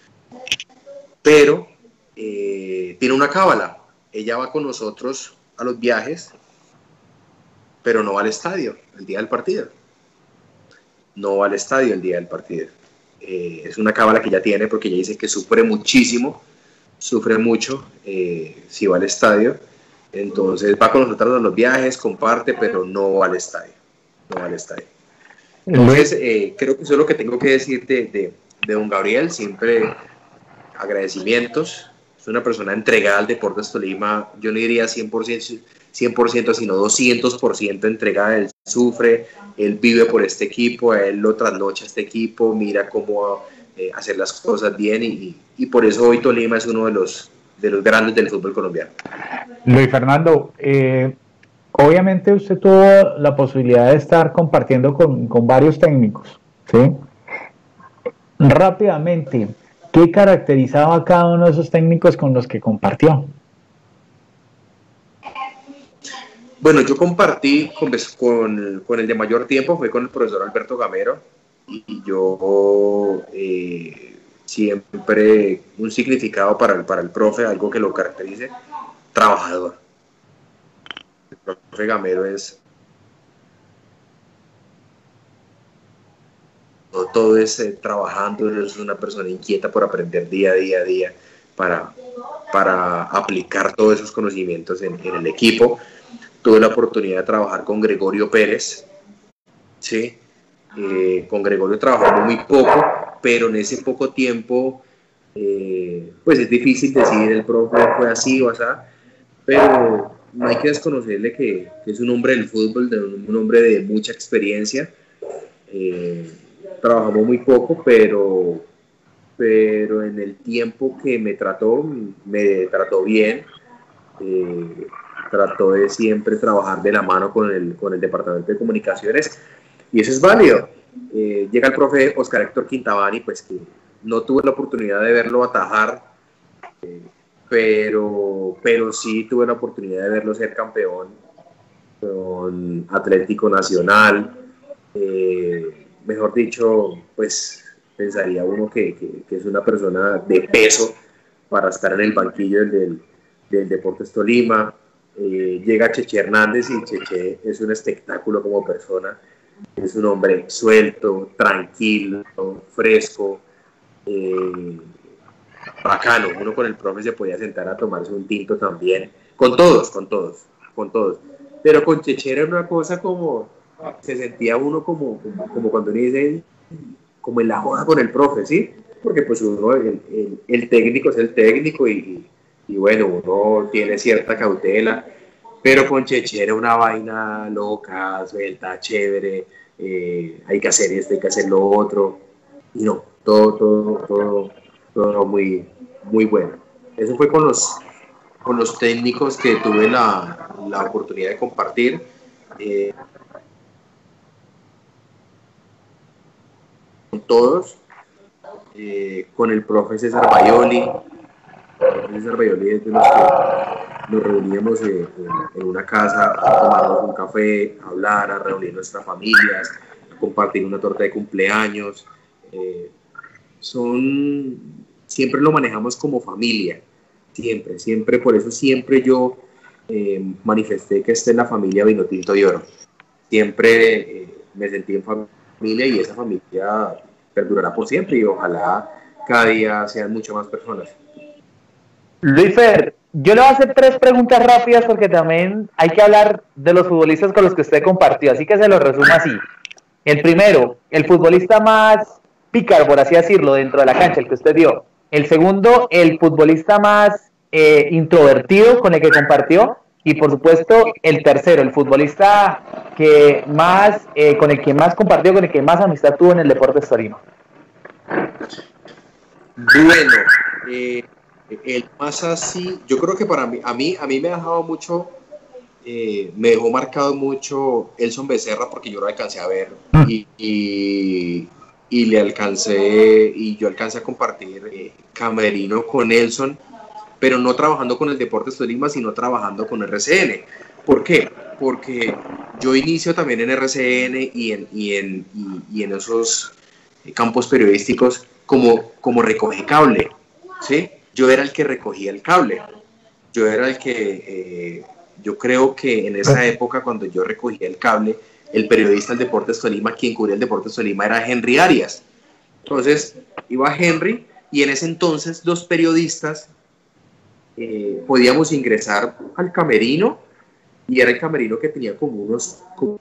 pero eh, tiene una cábala. Ella va con nosotros a los viajes, pero no va al estadio el día del partido. No va al estadio el día del partido. Eh, es una cábala que ella tiene porque ella dice que sufre muchísimo, sufre mucho eh, si va al estadio. Entonces va con nosotros a los viajes, comparte, pero no va al estadio. No va al estadio. Entonces eh, creo que eso es lo que tengo que decir de, de, de don Gabriel. Siempre agradecimientos. Es una persona entregada al Deportes Tolima. Yo no diría cien por ciento, cien por ciento, sino doscientos por ciento entregada. Él sufre, él vive por este equipo, a él lo trasnocha este equipo, mira cómo eh, hacer las cosas bien, y, y por eso hoy Tolima es uno de los, de los grandes del fútbol colombiano. Luis Fernando, eh, obviamente usted tuvo la posibilidad de estar compartiendo con, con varios técnicos, ¿sí? Rápidamente, ¿qué caracterizaba a cada uno de esos técnicos con los que compartió? Bueno, yo compartí con, con, con el de mayor tiempo, fue con el profesor Alberto Gamero, y yo eh, siempre un significado para el, para el profe, algo que lo caracterice, trabajador. El profe Gamero es todo es eh, trabajando, es una persona inquieta por aprender día a día a día para, para aplicar todos esos conocimientos en, en el equipo. Tuve la oportunidad de trabajar con Gregorio Pérez, ¿sí? Eh, con Gregorio trabajamos muy poco, pero en ese poco tiempo eh, pues es difícil decir el profe fue así o así, pero no hay que desconocerle que, que es un hombre del fútbol, de un, un hombre de mucha experiencia. Eh, trabajamos muy poco, pero, pero en el tiempo que me trató, me trató bien. Eh, trató de siempre trabajar de la mano con el, con el departamento de comunicaciones, y eso es válido. Eh, llega el profe Oscar Héctor Quintabani, pues que no tuve la oportunidad de verlo atajar, eh, pero, pero sí tuve la oportunidad de verlo ser campeón con Atlético Nacional. Eh, mejor dicho, pues pensaría uno que, que, que es una persona de peso para estar en el banquillo del, del Deportes Tolima. Eh, llega Cheche Hernández, y Cheche es un espectáculo como persona, es un hombre suelto, tranquilo, fresco, eh, bacano. Uno con el profe se podía sentar a tomarse un tinto también, con todos, con todos, con todos, pero con Cheche era una cosa como, se sentía uno como, como, como cuando uno dice, como en la joda con el profe, ¿sí? Porque pues uno, el, el, el técnico es el técnico, y y bueno, uno tiene cierta cautela, pero con Cheche era una vaina loca, suelta, chévere, eh, hay que hacer esto, hay que hacer lo otro, y no, todo, todo, todo, todo muy, muy bueno. Eso fue con los, con los técnicos que tuve la, la oportunidad de compartir. Eh, con todos, eh, con el profe César Baioli. El profe César Baioli es de los que nos reuníamos eh, en, en una casa a tomarnos un café, a hablar, a reunir nuestras familias, a compartir una torta de cumpleaños. Eh, son, siempre lo manejamos como familia, siempre, siempre, por eso siempre yo eh, manifesté que esta es la familia Vinotinto y Oro. Siempre eh, me sentí en familia y esa familia perdurará por siempre y ojalá cada día sean mucho más personas. Luis Fer, yo le voy a hacer tres preguntas rápidas porque también hay que hablar de los futbolistas con los que usted compartió, así que se lo resumo así. El primero, el futbolista más pícaro, por así decirlo, dentro de la cancha, el que usted dio. El segundo, el futbolista más eh, introvertido con el que compartió. Y por supuesto, el tercero, el futbolista que más, eh, con el que más compartió, con el que más amistad tuvo en el Deportes Tolima. Bueno, eh, el más así, yo creo que para mí, a mí, a mí me ha dejado mucho, eh, me dejó marcado mucho Elson Becerra, porque yo lo alcancé a ver y, y, y le alcancé, y yo alcancé a compartir eh, camerino con Elson, pero no trabajando con el Deportes Tolima, sino trabajando con R C N. ¿Por qué? Porque yo inicio también en R C N y en, y en, y, y en esos campos periodísticos como, como recoge cable, ¿sí? Yo era el que recogía el cable. Yo era el que, eh, yo creo que en esa época, cuando yo recogía el cable, el periodista del Deportes Tolima, quien cubría el Deportes Tolima, era Henry Arias. Entonces, iba Henry, y en ese entonces los periodistas Eh, podíamos ingresar al camerino y era el camerino que tenía como unos como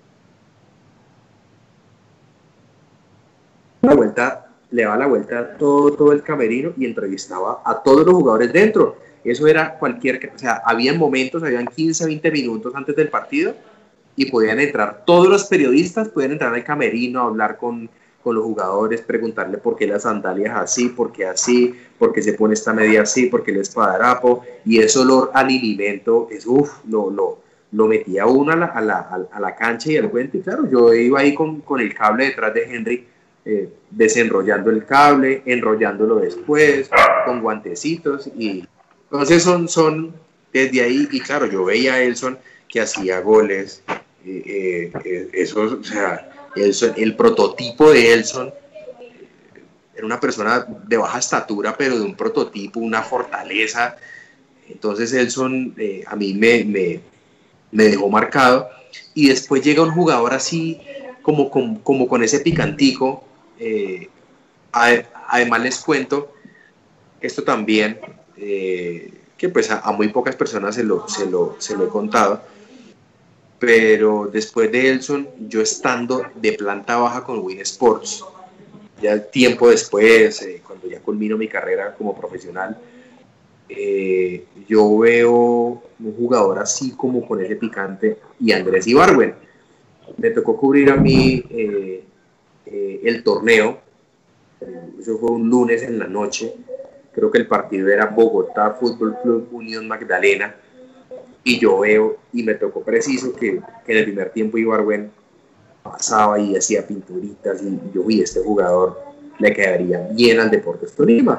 una vuelta, le daba la vuelta a todo, todo el camerino y entrevistaba a todos los jugadores dentro. Eso era cualquier, o sea, habían momentos, habían quince, veinte minutos antes del partido y podían entrar, todos los periodistas podían entrar al camerino a hablar con con los jugadores, preguntarle por qué las sandalias así, por qué así, por qué se pone esta media así, por qué el esparadrapo, y ese olor al alimento, es, uf, lo, lo, lo metía uno a la, a, la, a la cancha y al cuento, y claro, yo iba ahí con, con el cable detrás de Henry, eh, desenrollando el cable, enrollándolo después, con guantecitos, y entonces son, son desde ahí, y claro, yo veía a Elson que hacía goles, eh, eh, eso, o sea, Elson, el prototipo de Elson era una persona de baja estatura, pero de un prototipo, una fortaleza. Entonces Elson eh, a mí me, me, me dejó marcado. Y después llega un jugador así, como, como, como con ese picantico. Eh, además les cuento, esto también, eh, que pues a, a muy pocas personas se lo, se lo, se lo he contado. Pero después de Elson, yo estando de planta baja con Win Sports, ya tiempo después, eh, cuando ya culmino mi carrera como profesional, eh, yo veo un jugador así como con ese picante y Andrés Ibargüen. Me tocó cubrir a mí eh, eh, el torneo, eso fue un lunes en la noche, creo que el partido era Bogotá Fútbol Club Unión Magdalena. Y yo veo, y me tocó preciso que, que en el primer tiempo Ibargüen pasaba y hacía pinturitas, y yo vi, este jugador le quedaría bien al Deportes Tolima.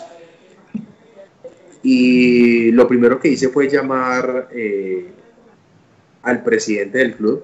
Y lo primero que hice fue llamar eh, al presidente del club.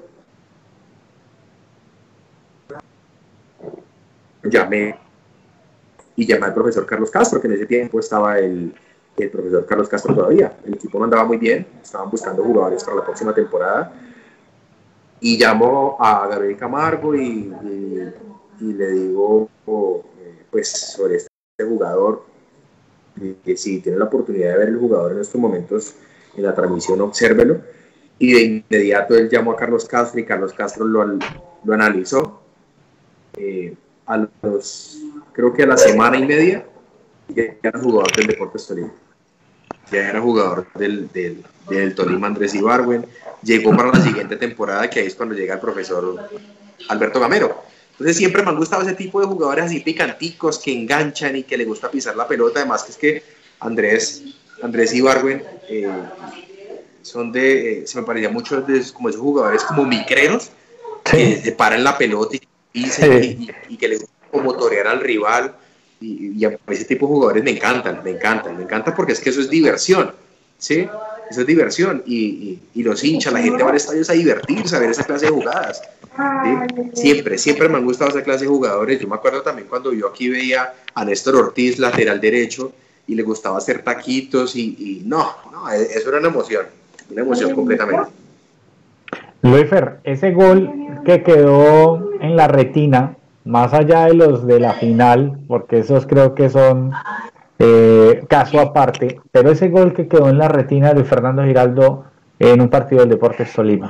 Llamé y llamé al profesor Carlos Castro, que en ese tiempo estaba el... el profesor Carlos Castro todavía. El equipo no andaba muy bien, estaban buscando jugadores para la próxima temporada, y llamo a Gabriel Camargo y, y, y le digo eh, pues sobre este jugador, que si tiene la oportunidad de ver el jugador en estos momentos en la transmisión, obsérvelo. Y de inmediato él llamó a Carlos Castro y Carlos Castro lo, lo analizó. Eh, a los, creo que a la semana y media ya era jugador del Deportes Tolima. Ya era jugador del, del, del Tolima Andrés Ibargüen. Llegó para la siguiente temporada, que ahí es cuando llega el profesor Alberto Gamero. Entonces siempre me han gustado ese tipo de jugadores así picanticos, que enganchan y que le gusta pisar la pelota. Además que es que Andrés, Andrés Ibargüen eh, son de, eh, se me parecía mucho de, como esos jugadores como micreros, que se paran la pelota y, pisan, sí. y, y que le gusta como torear al rival. Y, y a ese tipo de jugadores me encantan, me encantan, me encantan porque es que eso es diversión, ¿sí? Eso es diversión y, y, y los hinchas, la gente va a estadios a divertirse, a ver esa clase de jugadas, ¿sí? Siempre, siempre me han gustado esa clase de jugadores. Yo me acuerdo también cuando yo aquí veía a Néstor Ortiz, lateral derecho, y le gustaba hacer taquitos y, y no, no, eso era una emoción, una emoción completamente. Luisfer, ese gol que quedó en la retina, más allá de los de la final, porque esos creo que son eh, caso aparte, pero ese gol que quedó en la retina de Fernando Giraldo en un partido del Deportes Tolima.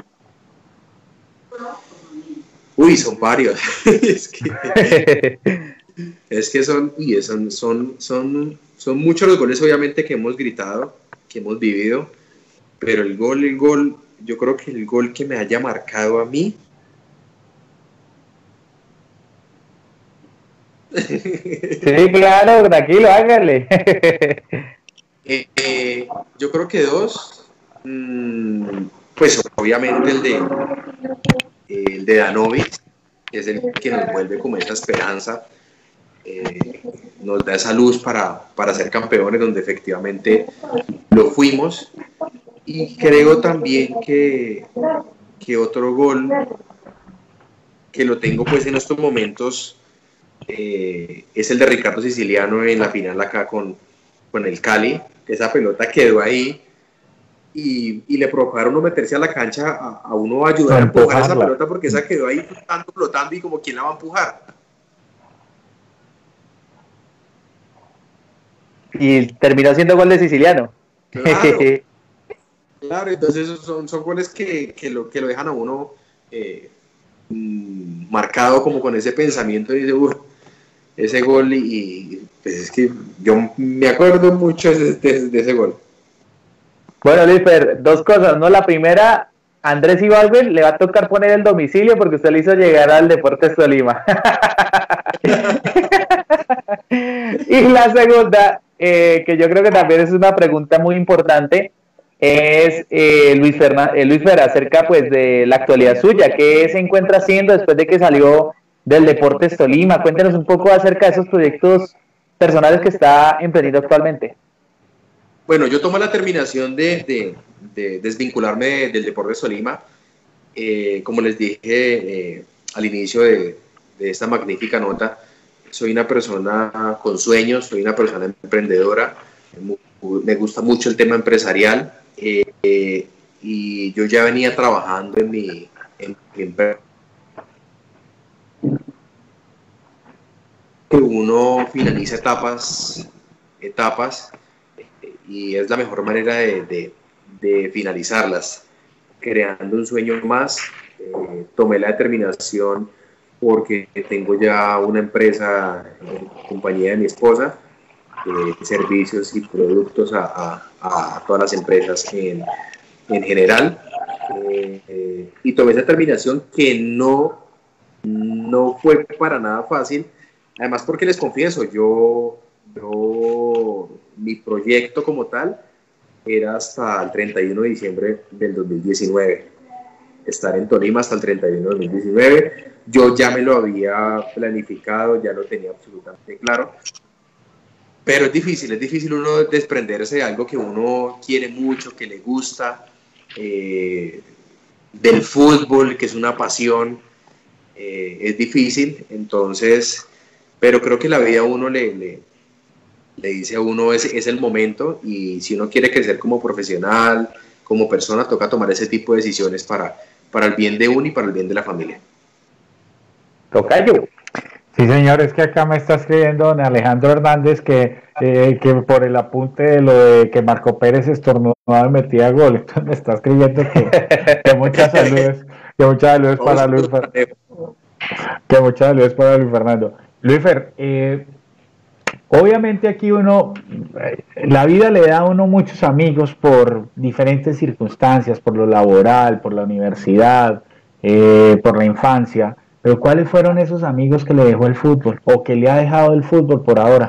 Uy, son varios. es, que, es que son, uy, son, son, son, son muchos los goles obviamente que hemos gritado, que hemos vivido, pero el gol, el gol, yo creo que el gol que me haya marcado a mí, sí, claro, tranquilo, hágale. eh, eh, yo creo que dos, mmm, pues obviamente el de el de Danovic, que es el que nos vuelve como esa esperanza, eh, nos da esa luz para, para ser campeones, donde efectivamente lo fuimos. Y creo también que, que otro gol que lo tengo pues en estos momentos Eh, es el de Ricardo Siciliano en la final acá con, con el Cali. Esa pelota quedó ahí y, y le provocaron uno meterse a la cancha a, a uno ayudar a empujar esa pelota, porque esa quedó ahí flotando, flotando y como quién la va a empujar. Y terminó siendo gol de Siciliano. Claro, claro, entonces son, son goles que, que, lo, que lo dejan a uno eh, mmm, marcado como con ese pensamiento y dice, uff, ese gol y, y pues es que yo me acuerdo mucho de, de, de ese gol. Bueno, Luisfer, dos cosas, ¿no? La primera, Andrés Ibargüen le va a tocar poner el domicilio porque usted le hizo llegar al Deportes Tolima. Y la segunda, eh, que yo creo que también es una pregunta muy importante, es eh, Luis Fernan, eh, Luis Fer, acerca pues de la actualidad suya. ¿Qué se encuentra haciendo después de que salió del Deportes Tolima? Cuéntenos un poco acerca de esos proyectos personales que está emprendiendo actualmente. Bueno, yo tomo la terminación de, de, de desvincularme del Deportes Tolima. Eh, como les dije eh, al inicio de, de esta magnífica nota, soy una persona con sueños, soy una persona emprendedora, me gusta mucho el tema empresarial eh, eh, y yo ya venía trabajando en mi, en mi empresa. Que uno finaliza etapas, etapas y es la mejor manera de, de, de finalizarlas, creando un sueño más. Eh, tomé la determinación porque tengo ya una empresa, eh, compañía de mi esposa, eh, servicios y productos a, a, a todas las empresas en, en general, eh, eh, y tomé esa determinación que no, no fue para nada fácil. Además, porque les confieso, yo, yo, mi proyecto como tal era hasta el treinta y uno de diciembre del dos mil diecinueve, estar en Tolima hasta el treinta y uno de dos mil diecinueve. Yo ya me lo había planificado, ya lo tenía absolutamente claro, pero es difícil, es difícil uno desprenderse de algo que uno quiere mucho, que le gusta, eh, del fútbol, que es una pasión, eh, es difícil, entonces... Pero creo que la vida a uno le, le, le dice a uno es, es el momento, y si uno quiere crecer como profesional, como persona, toca tomar ese tipo de decisiones para, para el bien de uno y para el bien de la familia. Tocayo. Sí, señor, es que acá me está escribiendo don Alejandro Hernández que, eh, que por el apunte de lo de que Marco Pérez estornudaba y metía gol, entonces me está escribiendo que, que muchas saludos, que muchas saludos para Luis Fernando. Que muchas saludos para Luis Fernando. Luisfer, eh, obviamente aquí uno, eh, la vida le da a uno muchos amigos por diferentes circunstancias, por lo laboral, por la universidad, eh, por la infancia, pero ¿cuáles fueron esos amigos que le dejó el fútbol o que le ha dejado el fútbol por ahora?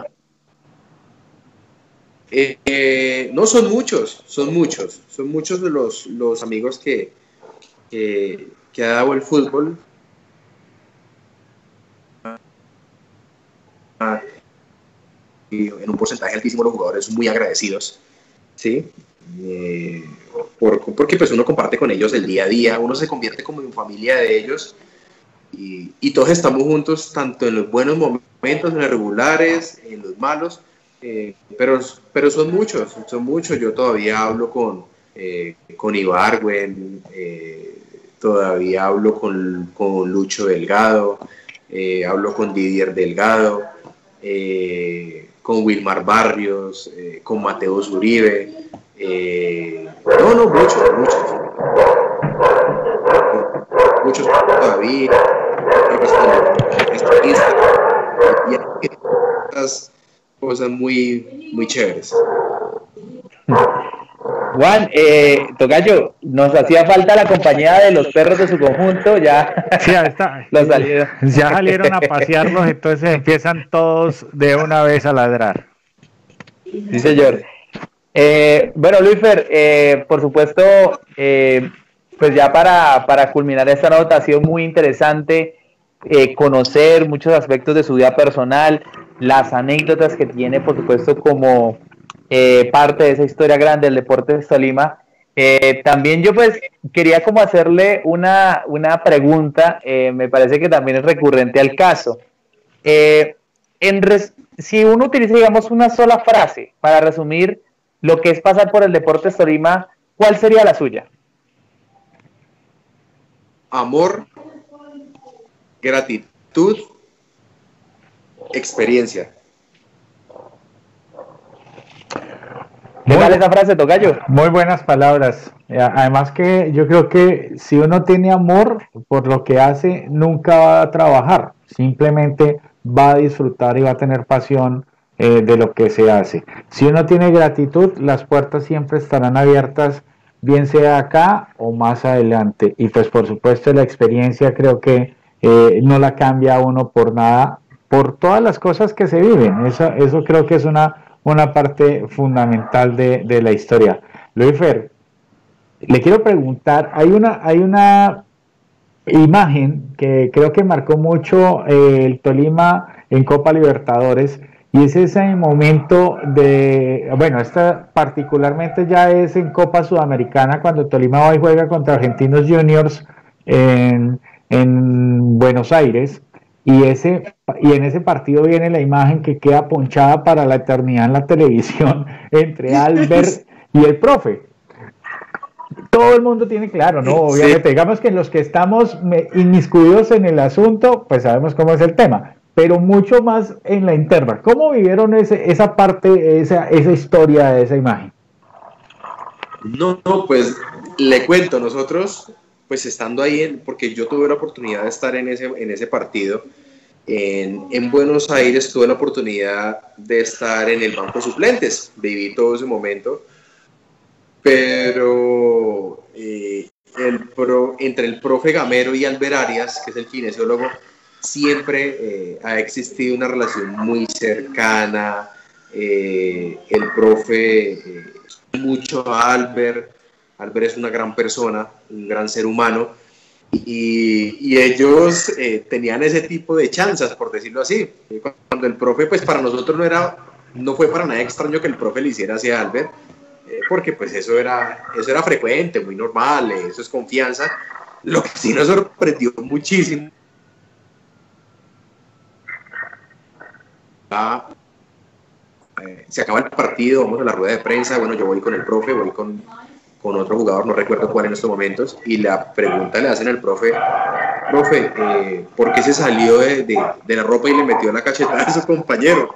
Eh, eh, no, son muchos, son muchos, son muchos de los, los amigos que, que, que ha dado el fútbol. Y en un porcentaje altísimo los jugadores son muy agradecidos, ¿sí? Eh, por, porque pues uno comparte con ellos el día a día, uno se convierte como en familia de ellos y, y todos estamos juntos tanto en los buenos momentos, en los regulares, en los malos. Eh, pero, pero son muchos, son muchos. Yo todavía hablo con, eh, con Ibargüen, eh, todavía hablo con, con Lucho Delgado, eh, hablo con Didier Delgado, eh, con Wilmar Barrios, eh, con Mateo Zuribe. Eh, no, no, muchos, muchos. Muchos todavía. Y estas cosas muy, muy chéveres. Juan, eh, Tocayo, nos hacía falta la compañía de los perros de su conjunto, ya, sí, está, los salieron. ya salieron a pasearlos, entonces empiezan todos de una vez a ladrar. Sí, señor. Eh, bueno, Luisfer, eh, por supuesto, eh, pues ya para, para culminar esta nota, ha sido muy interesante eh, conocer muchos aspectos de su vida personal, las anécdotas que tiene, por supuesto, como eh, parte de esa historia grande del Deportes Tolima. Eh, también yo pues quería como hacerle una, una pregunta, eh, me parece que también es recurrente al caso. Eh, en res, si uno utiliza, digamos, una sola frase para resumir lo que es pasar por el Deportes Tolima, ¿cuál sería la suya? Amor, gratitud, experiencia. ¿Qué tal esa frase, Tocayo? Muy buenas palabras. Además que yo creo que si uno tiene amor por lo que hace, nunca va a trabajar. Simplemente va a disfrutar y va a tener pasión eh, de lo que se hace. Si uno tiene gratitud, las puertas siempre estarán abiertas, bien sea acá o más adelante. Y pues por supuesto la experiencia creo que eh, no la cambia a uno por nada, por todas las cosas que se viven. Eso, eso creo que es una... una parte fundamental de, de la historia. Luisfer, le quiero preguntar, hay una, hay una imagen que creo que marcó mucho eh, el Tolima en Copa Libertadores, y es ese momento de, bueno, esta particularmente ya es en Copa Sudamericana, cuando Tolima va y juega contra Argentinos Juniors en, en Buenos Aires. Y, ese, y en ese partido viene la imagen que queda ponchada para la eternidad en la televisión entre Albert y el profe. Todo el mundo tiene claro, ¿no? Obviamente, sí. Digamos que los que estamos inmiscuidos en el asunto, pues sabemos cómo es el tema, pero mucho más en la interna. ¿Cómo vivieron ese, esa parte, esa, esa historia de esa imagen? No, no, pues le cuento, nosotros... pues estando ahí, en, porque yo tuve la oportunidad de estar en ese, en ese partido, en, en Buenos Aires tuve la oportunidad de estar en el banco de suplentes, viví todo ese momento, pero eh, el pro, entre el profe Gamero y Albert Arias, que es el kinesiólogo, siempre eh, ha existido una relación muy cercana. Eh, el profe eh, mucho a Albert, Albert es una gran persona, un gran ser humano, y, y ellos eh, tenían ese tipo de chanzas, por decirlo así. Cuando el profe, pues para nosotros no era, no fue para nada extraño que el profe le hiciera hacia Albert, eh, porque pues eso era, eso era frecuente, muy normal, eh, eso es confianza. Lo que sí nos sorprendió muchísimo, ah, eh, se acaba el partido, vamos a la rueda de prensa, bueno, yo voy con el profe, voy con... con otro jugador, no recuerdo cuál en estos momentos, y la pregunta le hacen al profe, profe, eh, ¿por qué se salió de, de, de la ropa y le metió la cachetada a su compañero?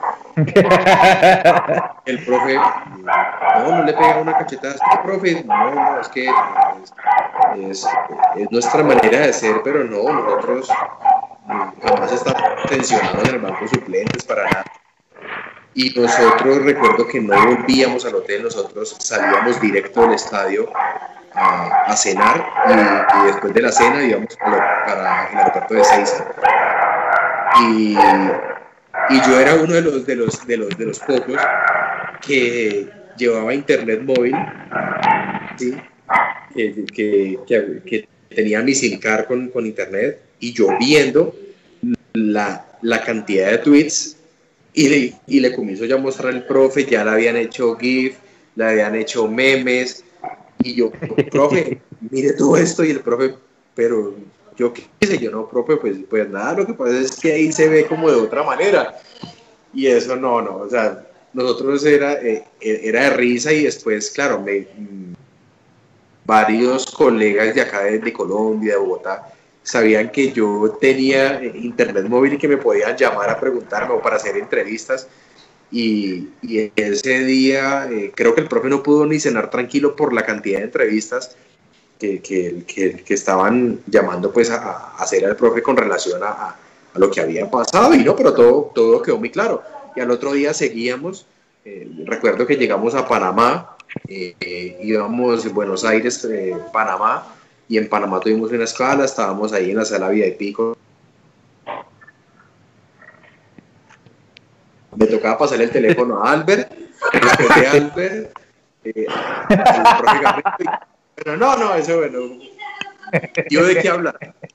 El profe, no, no le pega una cachetada, es que, profe, no, no, es que es, es, es nuestra manera de ser, pero no, nosotros jamás estamos tensionados en el banco suplentes para nada. Y nosotros, recuerdo que no volvíamos al hotel, nosotros salíamos directo del estadio a, a cenar y, y después de la cena íbamos para, para el aeropuerto de Ezeiza. Y, y yo era uno de los, de los, de los, de los pocos que llevaba internet móvil, ¿sí? que, que, que, que tenía mi SIM card con, con internet, y yo viendo la, la cantidad de tweets y le, y le comienzo ya a mostrar al profe, ya le habían hecho GIF, le habían hecho memes, y yo, profe, mire todo esto, y el profe, pero yo qué hice, yo no, profe, pues, pues nada, lo que pasa es que ahí se ve como de otra manera, y eso no, no, o sea, nosotros era, eh, era de risa, y después, claro, me, varios colegas de acá de, de Colombia, de Bogotá, sabían que yo tenía internet móvil y que me podían llamar a preguntarme o para hacer entrevistas, y, y ese día eh, creo que el profe no pudo ni cenar tranquilo por la cantidad de entrevistas que, que, que, que estaban llamando pues a, a hacer al profe con relación a, a, a lo que había pasado, y no, pero todo, todo quedó muy claro. Y al otro día seguíamos, eh, recuerdo que llegamos a Panamá, eh, eh, íbamos en Buenos Aires, eh, Panamá, y en Panamá tuvimos una escala, estábamos ahí en la sala V I P con... Me tocaba pasar el teléfono a Albert, después de Albert, eh, al profe Gabriel, pero no, no, eso bueno, ¿yo de qué hablar?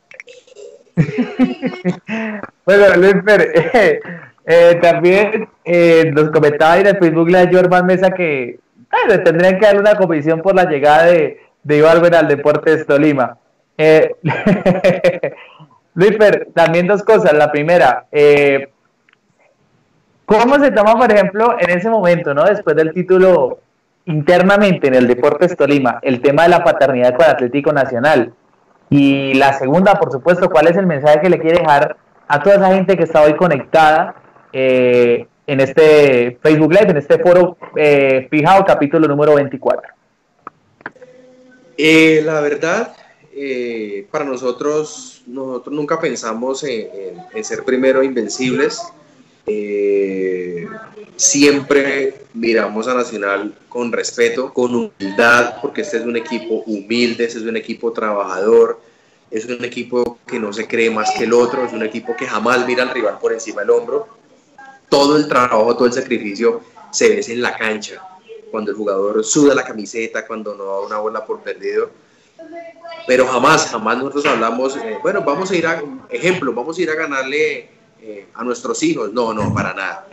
Bueno, Luis Fer, eh, eh, también eh, nos comentaba ahí en el Facebook la Jorman Mesa que bueno, tendrían que darle una comisión por la llegada de, de Ibargüen al Deportes Tolima. Eh, Luis Fer, también dos cosas. La primera, eh, ¿cómo se toma, por ejemplo, en ese momento, ¿no? Después del título internamente en el Deportes Tolima, el tema de la paternidad con Atlético Nacional? Y la segunda, por supuesto, ¿cuál es el mensaje que le quiere dejar a toda esa gente que está hoy conectada eh, en este Facebook Live, en este foro eh, fijado, capítulo número veinticuatro? Eh, la verdad, eh, para nosotros, nosotros nunca pensamos en, en, en ser primero invencibles. Eh, siempre miramos a Nacional con respeto, con humildad, porque este es un equipo humilde, este es un equipo trabajador, es un equipo que no se cree más que el otro, es un equipo que jamás mira al rival por encima del hombro. Todo el trabajo, todo el sacrificio se ve en la cancha, cuando el jugador suda la camiseta, cuando no da una bola por perdido, pero jamás, jamás nosotros hablamos, eh, bueno, vamos a ir a, ejemplo, vamos a ir a ganarle eh, a nuestros hijos. No, no, para nada.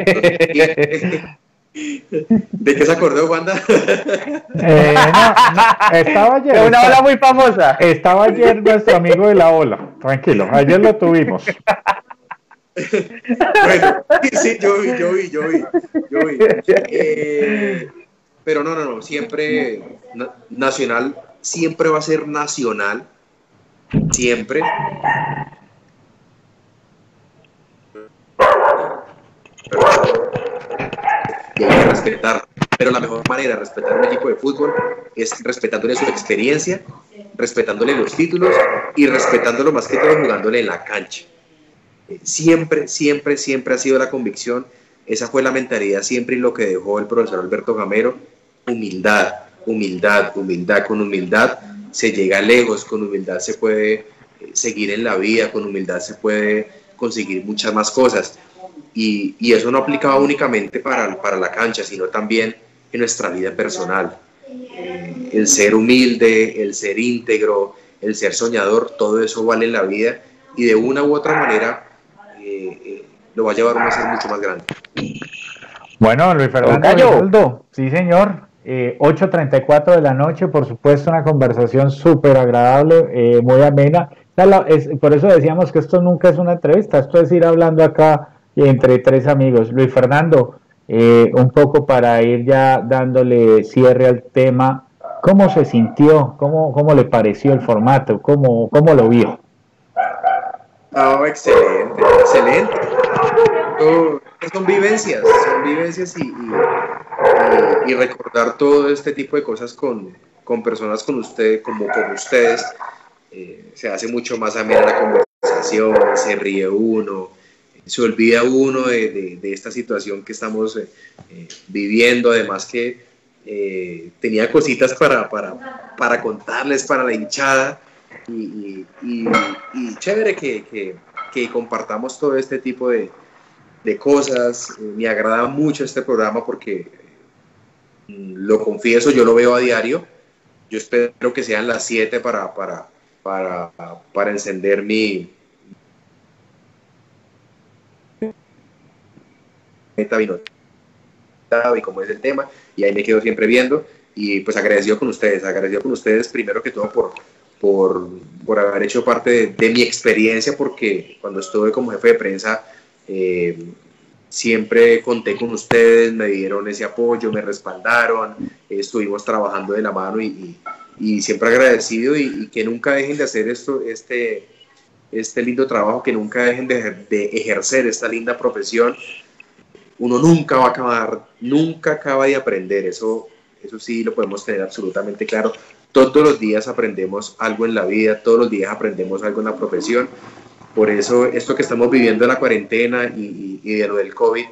¿De qué se acordó, Wanda? Eh, no, no, estaba ayer. Es una ola muy famosa. Estaba ayer nuestro amigo de la ola. Tranquilo, ayer lo tuvimos. Bueno, sí, yo vi, yo vi, yo vi, yo vi. Eh, pero no, no, no, siempre na, Nacional, siempre va a ser Nacional, siempre. Y hay que respetar, pero la mejor manera de respetar un equipo de fútbol es respetándole su experiencia, respetándole los títulos y respetándolo más que todo jugándole en la cancha. Siempre, siempre, siempre ha sido la convicción, esa fue la mentalidad siempre y lo que dejó el profesor Alberto Gamero: humildad, humildad, humildad. Con humildad se llega lejos, con humildad se puede seguir en la vida, con humildad se puede conseguir muchas más cosas, y, y eso no aplicaba únicamente para, para la cancha, sino también en nuestra vida personal. Eh, el ser humilde, el ser íntegro, el ser soñador, todo eso vale en la vida, y de una u otra manera Eh, eh, lo va a llevar a un ser mucho más grande. Bueno, Luis Fernando Giraldo, sí señor, eh, ocho treinta y cuatro de la noche, por supuesto una conversación súper agradable, eh, muy amena. Es, por eso decíamos que esto nunca es una entrevista, esto es ir hablando acá entre tres amigos. Luis Fernando, eh, un poco para ir ya dándole cierre al tema, ¿cómo se sintió? ¿Cómo, cómo le pareció el formato? ¿Cómo, cómo lo vio? Oh, excelente, excelente. Oh, son vivencias, son vivencias y, y, y recordar todo este tipo de cosas con, con personas con usted, como con ustedes, eh, se hace mucho más amena la conversación, se ríe uno, se olvida uno de, de, de esta situación que estamos eh, eh, viviendo, además que eh, tenía cositas para, para, para contarles, para la hinchada, y, y, y, y chévere que, que, que compartamos todo este tipo de, de cosas. Me agrada mucho este programa porque, lo confieso, yo lo veo a diario. Yo espero que sean las siete para, para, para, para encender mi meta vino y cómo es el tema, y ahí me quedo siempre viendo, y pues agradecido con ustedes, agradecido con ustedes primero que todo por, por, por haber hecho parte de, de mi experiencia, porque cuando estuve como jefe de prensa eh, siempre conté con ustedes, me dieron ese apoyo, me respaldaron, eh, estuvimos trabajando de la mano, y, y, y siempre agradecido, y, y que nunca dejen de hacer esto, este, este lindo trabajo, que nunca dejen de, de ejercer esta linda profesión. Uno nunca va a acabar, nunca acaba de aprender, eso, eso sí lo podemos tener absolutamente claro. Todos los días aprendemos algo en la vida, todos los días aprendemos algo en la profesión. Por eso esto que estamos viviendo en la cuarentena y, y, y de lo del COVID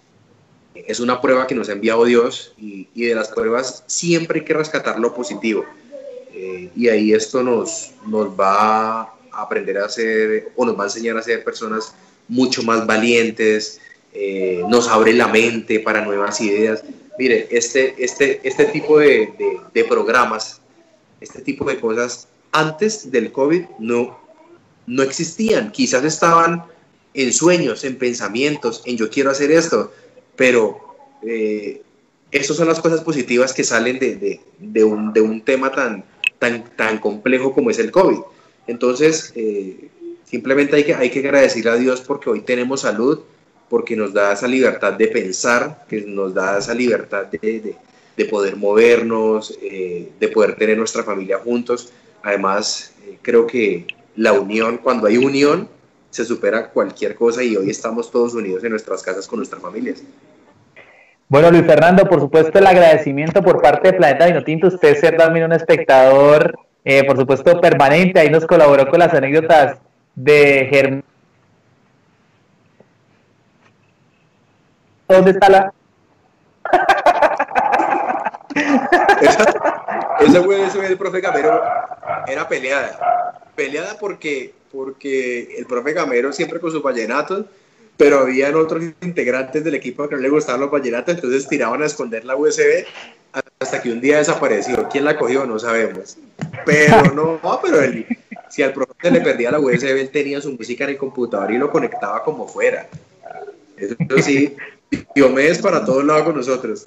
es una prueba que nos ha enviado Dios, y, y de las pruebas siempre hay que rescatar lo positivo. Eh, y ahí esto nos, nos va a aprender a ser, o nos va a enseñar a ser personas mucho más valientes. Eh, nos abre la mente para nuevas ideas. Mire, este, este, este tipo de, de, de programas, este tipo de cosas, antes del COVID no, no existían. Quizás estaban en sueños, en pensamientos, en yo quiero hacer esto, pero eh, estas son las cosas positivas que salen de, de, de, un, de un tema tan, tan, tan complejo como es el COVID. Entonces, eh, simplemente hay que, hay que agradecerle a Dios porque hoy tenemos salud, porque nos da esa libertad de pensar, que nos da esa libertad de, de, de poder movernos, eh, de poder tener nuestra familia juntos. Además, eh, creo que la unión, cuando hay unión, se supera cualquier cosa, y hoy estamos todos unidos en nuestras casas con nuestras familias. Bueno, Luis Fernando, por supuesto el agradecimiento por parte de Planeta Vinotinto, usted ser también un espectador, eh, por supuesto, permanente, ahí nos colaboró con las anécdotas de Germán. ¿Dónde está la...? esa, esa fue eso del profe Gamero, era peleada, peleada porque, porque el profe Gamero siempre con sus vallenatos, pero habían otros integrantes del equipo que no le gustaban los vallenatos, entonces tiraban a esconder la U S B hasta que un día desapareció. ¿Quién la cogió? No sabemos. Pero no, no pero él, si al profe se le perdía la U S B, él tenía su música en el computador y lo conectaba como fuera. Eso, eso sí, Diomedes para todos lados con nosotros.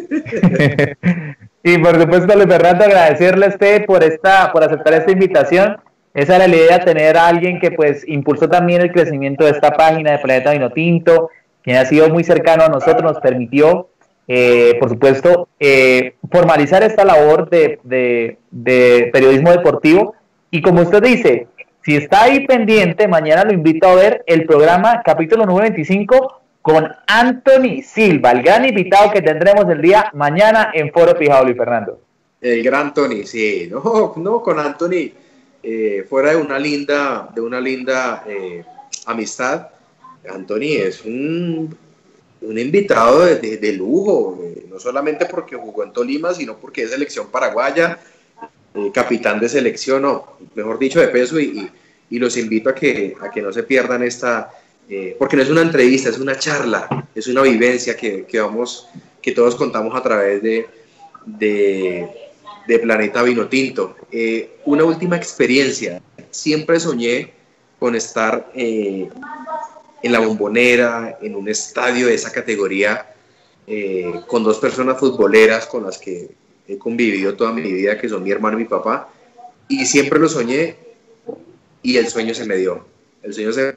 Y por supuesto, Luis Fernando, agradecerle a usted por esta, por aceptar esta invitación. Esa era la idea, tener a alguien que pues impulsó también el crecimiento de esta página de Planeta Vinotinto, quien ha sido muy cercano a nosotros, nos permitió, eh, por supuesto, eh, formalizar esta labor de, de, de periodismo deportivo. Y como usted dice, si está ahí pendiente, mañana lo invito a ver el programa capítulo número veinticinco con Anthony Silva, el gran invitado que tendremos el día mañana en Foro Fijado, Luis Fernando. El gran Tony, sí, no, no, con Anthony, eh, fuera de una linda, de una linda eh, amistad, Anthony es un, un invitado de, de, de lujo, eh, no solamente porque jugó en Tolima, sino porque es selección paraguaya, eh, capitán de selección, no, mejor dicho, de peso, y, y, y los invito a que, a que no se pierdan esta... Eh, porque no es una entrevista, es una charla, es una vivencia que, que, vamos, que todos contamos a través de, de, de Planeta Vinotinto. Eh, una última experiencia, siempre soñé con estar eh, en la Bombonera, en un estadio de esa categoría, eh, con dos personas futboleras con las que he convivido toda mi vida, que son mi hermano y mi papá, y siempre lo soñé, y el sueño se me dio, el sueño se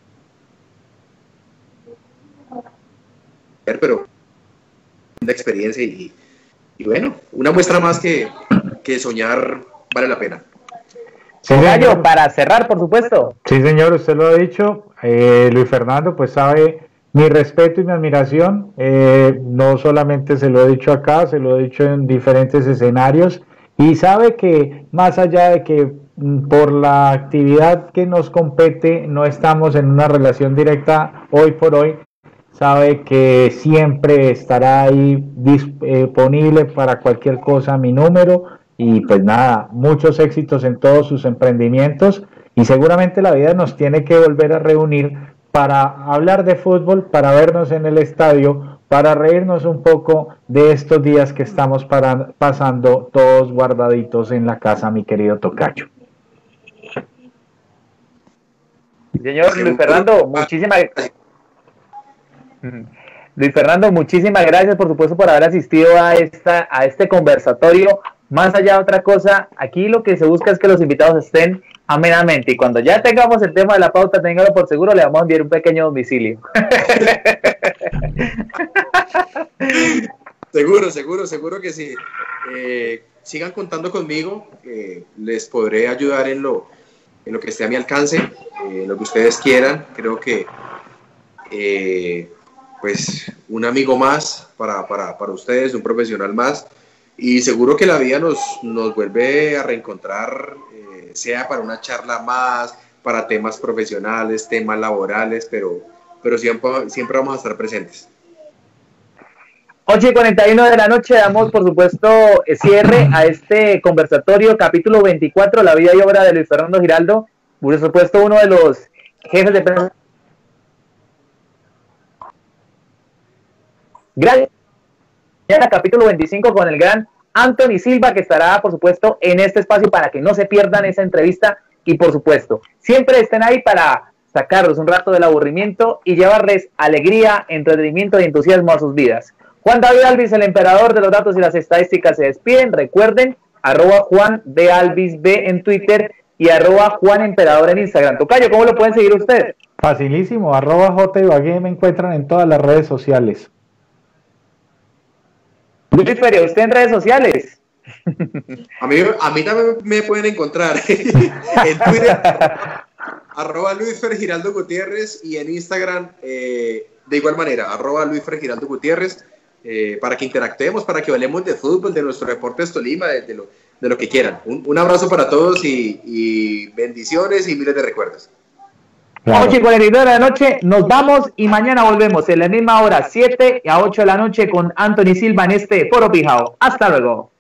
pero una experiencia y, y bueno, una muestra más que, que soñar vale la pena. Sí, Gallo, para cerrar, por supuesto. Sí, señor, usted lo ha dicho. eh, Luis Fernando, pues sabe mi respeto y mi admiración. Eh, no solamente se lo he dicho acá, se lo he dicho en diferentes escenarios, y sabe que más allá de que mm, por la actividad que nos compete no estamos en una relación directa hoy por hoy, sabe que siempre estará ahí disponible para cualquier cosa mi número. Y pues nada, muchos éxitos en todos sus emprendimientos y seguramente la vida nos tiene que volver a reunir para hablar de fútbol, para vernos en el estadio, para reírnos un poco de estos días que estamos para, pasando todos guardaditos en la casa, mi querido tocayo. Señor Luis Fernando, muchísimas gracias. Luis Fernando, muchísimas gracias por supuesto por haber asistido a esta a este conversatorio. Más allá de otra cosa, aquí lo que se busca es que los invitados estén amenamente y cuando ya tengamos el tema de la pauta, téngalo por seguro, le vamos a enviar un pequeño domicilio. Seguro, seguro, seguro que sí. Eh, sigan contando conmigo, eh, les podré ayudar en lo, en lo que esté a mi alcance, eh, lo que ustedes quieran. Creo que eh, pues un amigo más para, para, para ustedes, un profesional más. Y seguro que la vida nos, nos vuelve a reencontrar, eh, sea para una charla más, para temas profesionales, temas laborales, pero, pero siempre, siempre vamos a estar presentes. ocho y cuarenta y uno de la noche damos, por supuesto, cierre a este conversatorio, capítulo veinticuatro, la vida y obra de Luis Fernando Giraldo, por supuesto, uno de los jefes de prensa. Gracias. Mañana capítulo veinticinco con el gran Anthony Silva, que estará por supuesto en este espacio para que no se pierdan esa entrevista y por supuesto siempre estén ahí para sacarlos un rato del aburrimiento y llevarles alegría, entretenimiento y entusiasmo a sus vidas. Juan David Alvis, el emperador de los datos y las estadísticas, se despiden. Recuerden, arroba Juan de Alvis B en Twitter y arroba Juan Emperador en Instagram. Tocayo, ¿cómo lo pueden seguir ustedes? Facilísimo, arroba J Ibagué, me encuentran en todas las redes sociales. Luis Feria, ¿usted en redes sociales? A mí, a mí también me pueden encontrar en Twitter, arroba Luis Fer Giraldo Gutiérrez, y en Instagram eh, de igual manera, arroba Luis Fer Giraldo Gutiérrez, eh, para que interactuemos, para que hablemos de fútbol, de nuestro Deportes Tolima, de, de, lo, de lo que quieran. Un, un abrazo para todos y, y bendiciones y miles de recuerdos. Claro. ocho y cuarenta y nueve de la noche, nos vamos y mañana volvemos en la misma hora, siete a ocho de la noche con Anthony Silva en este Foro Pijao. Hasta luego.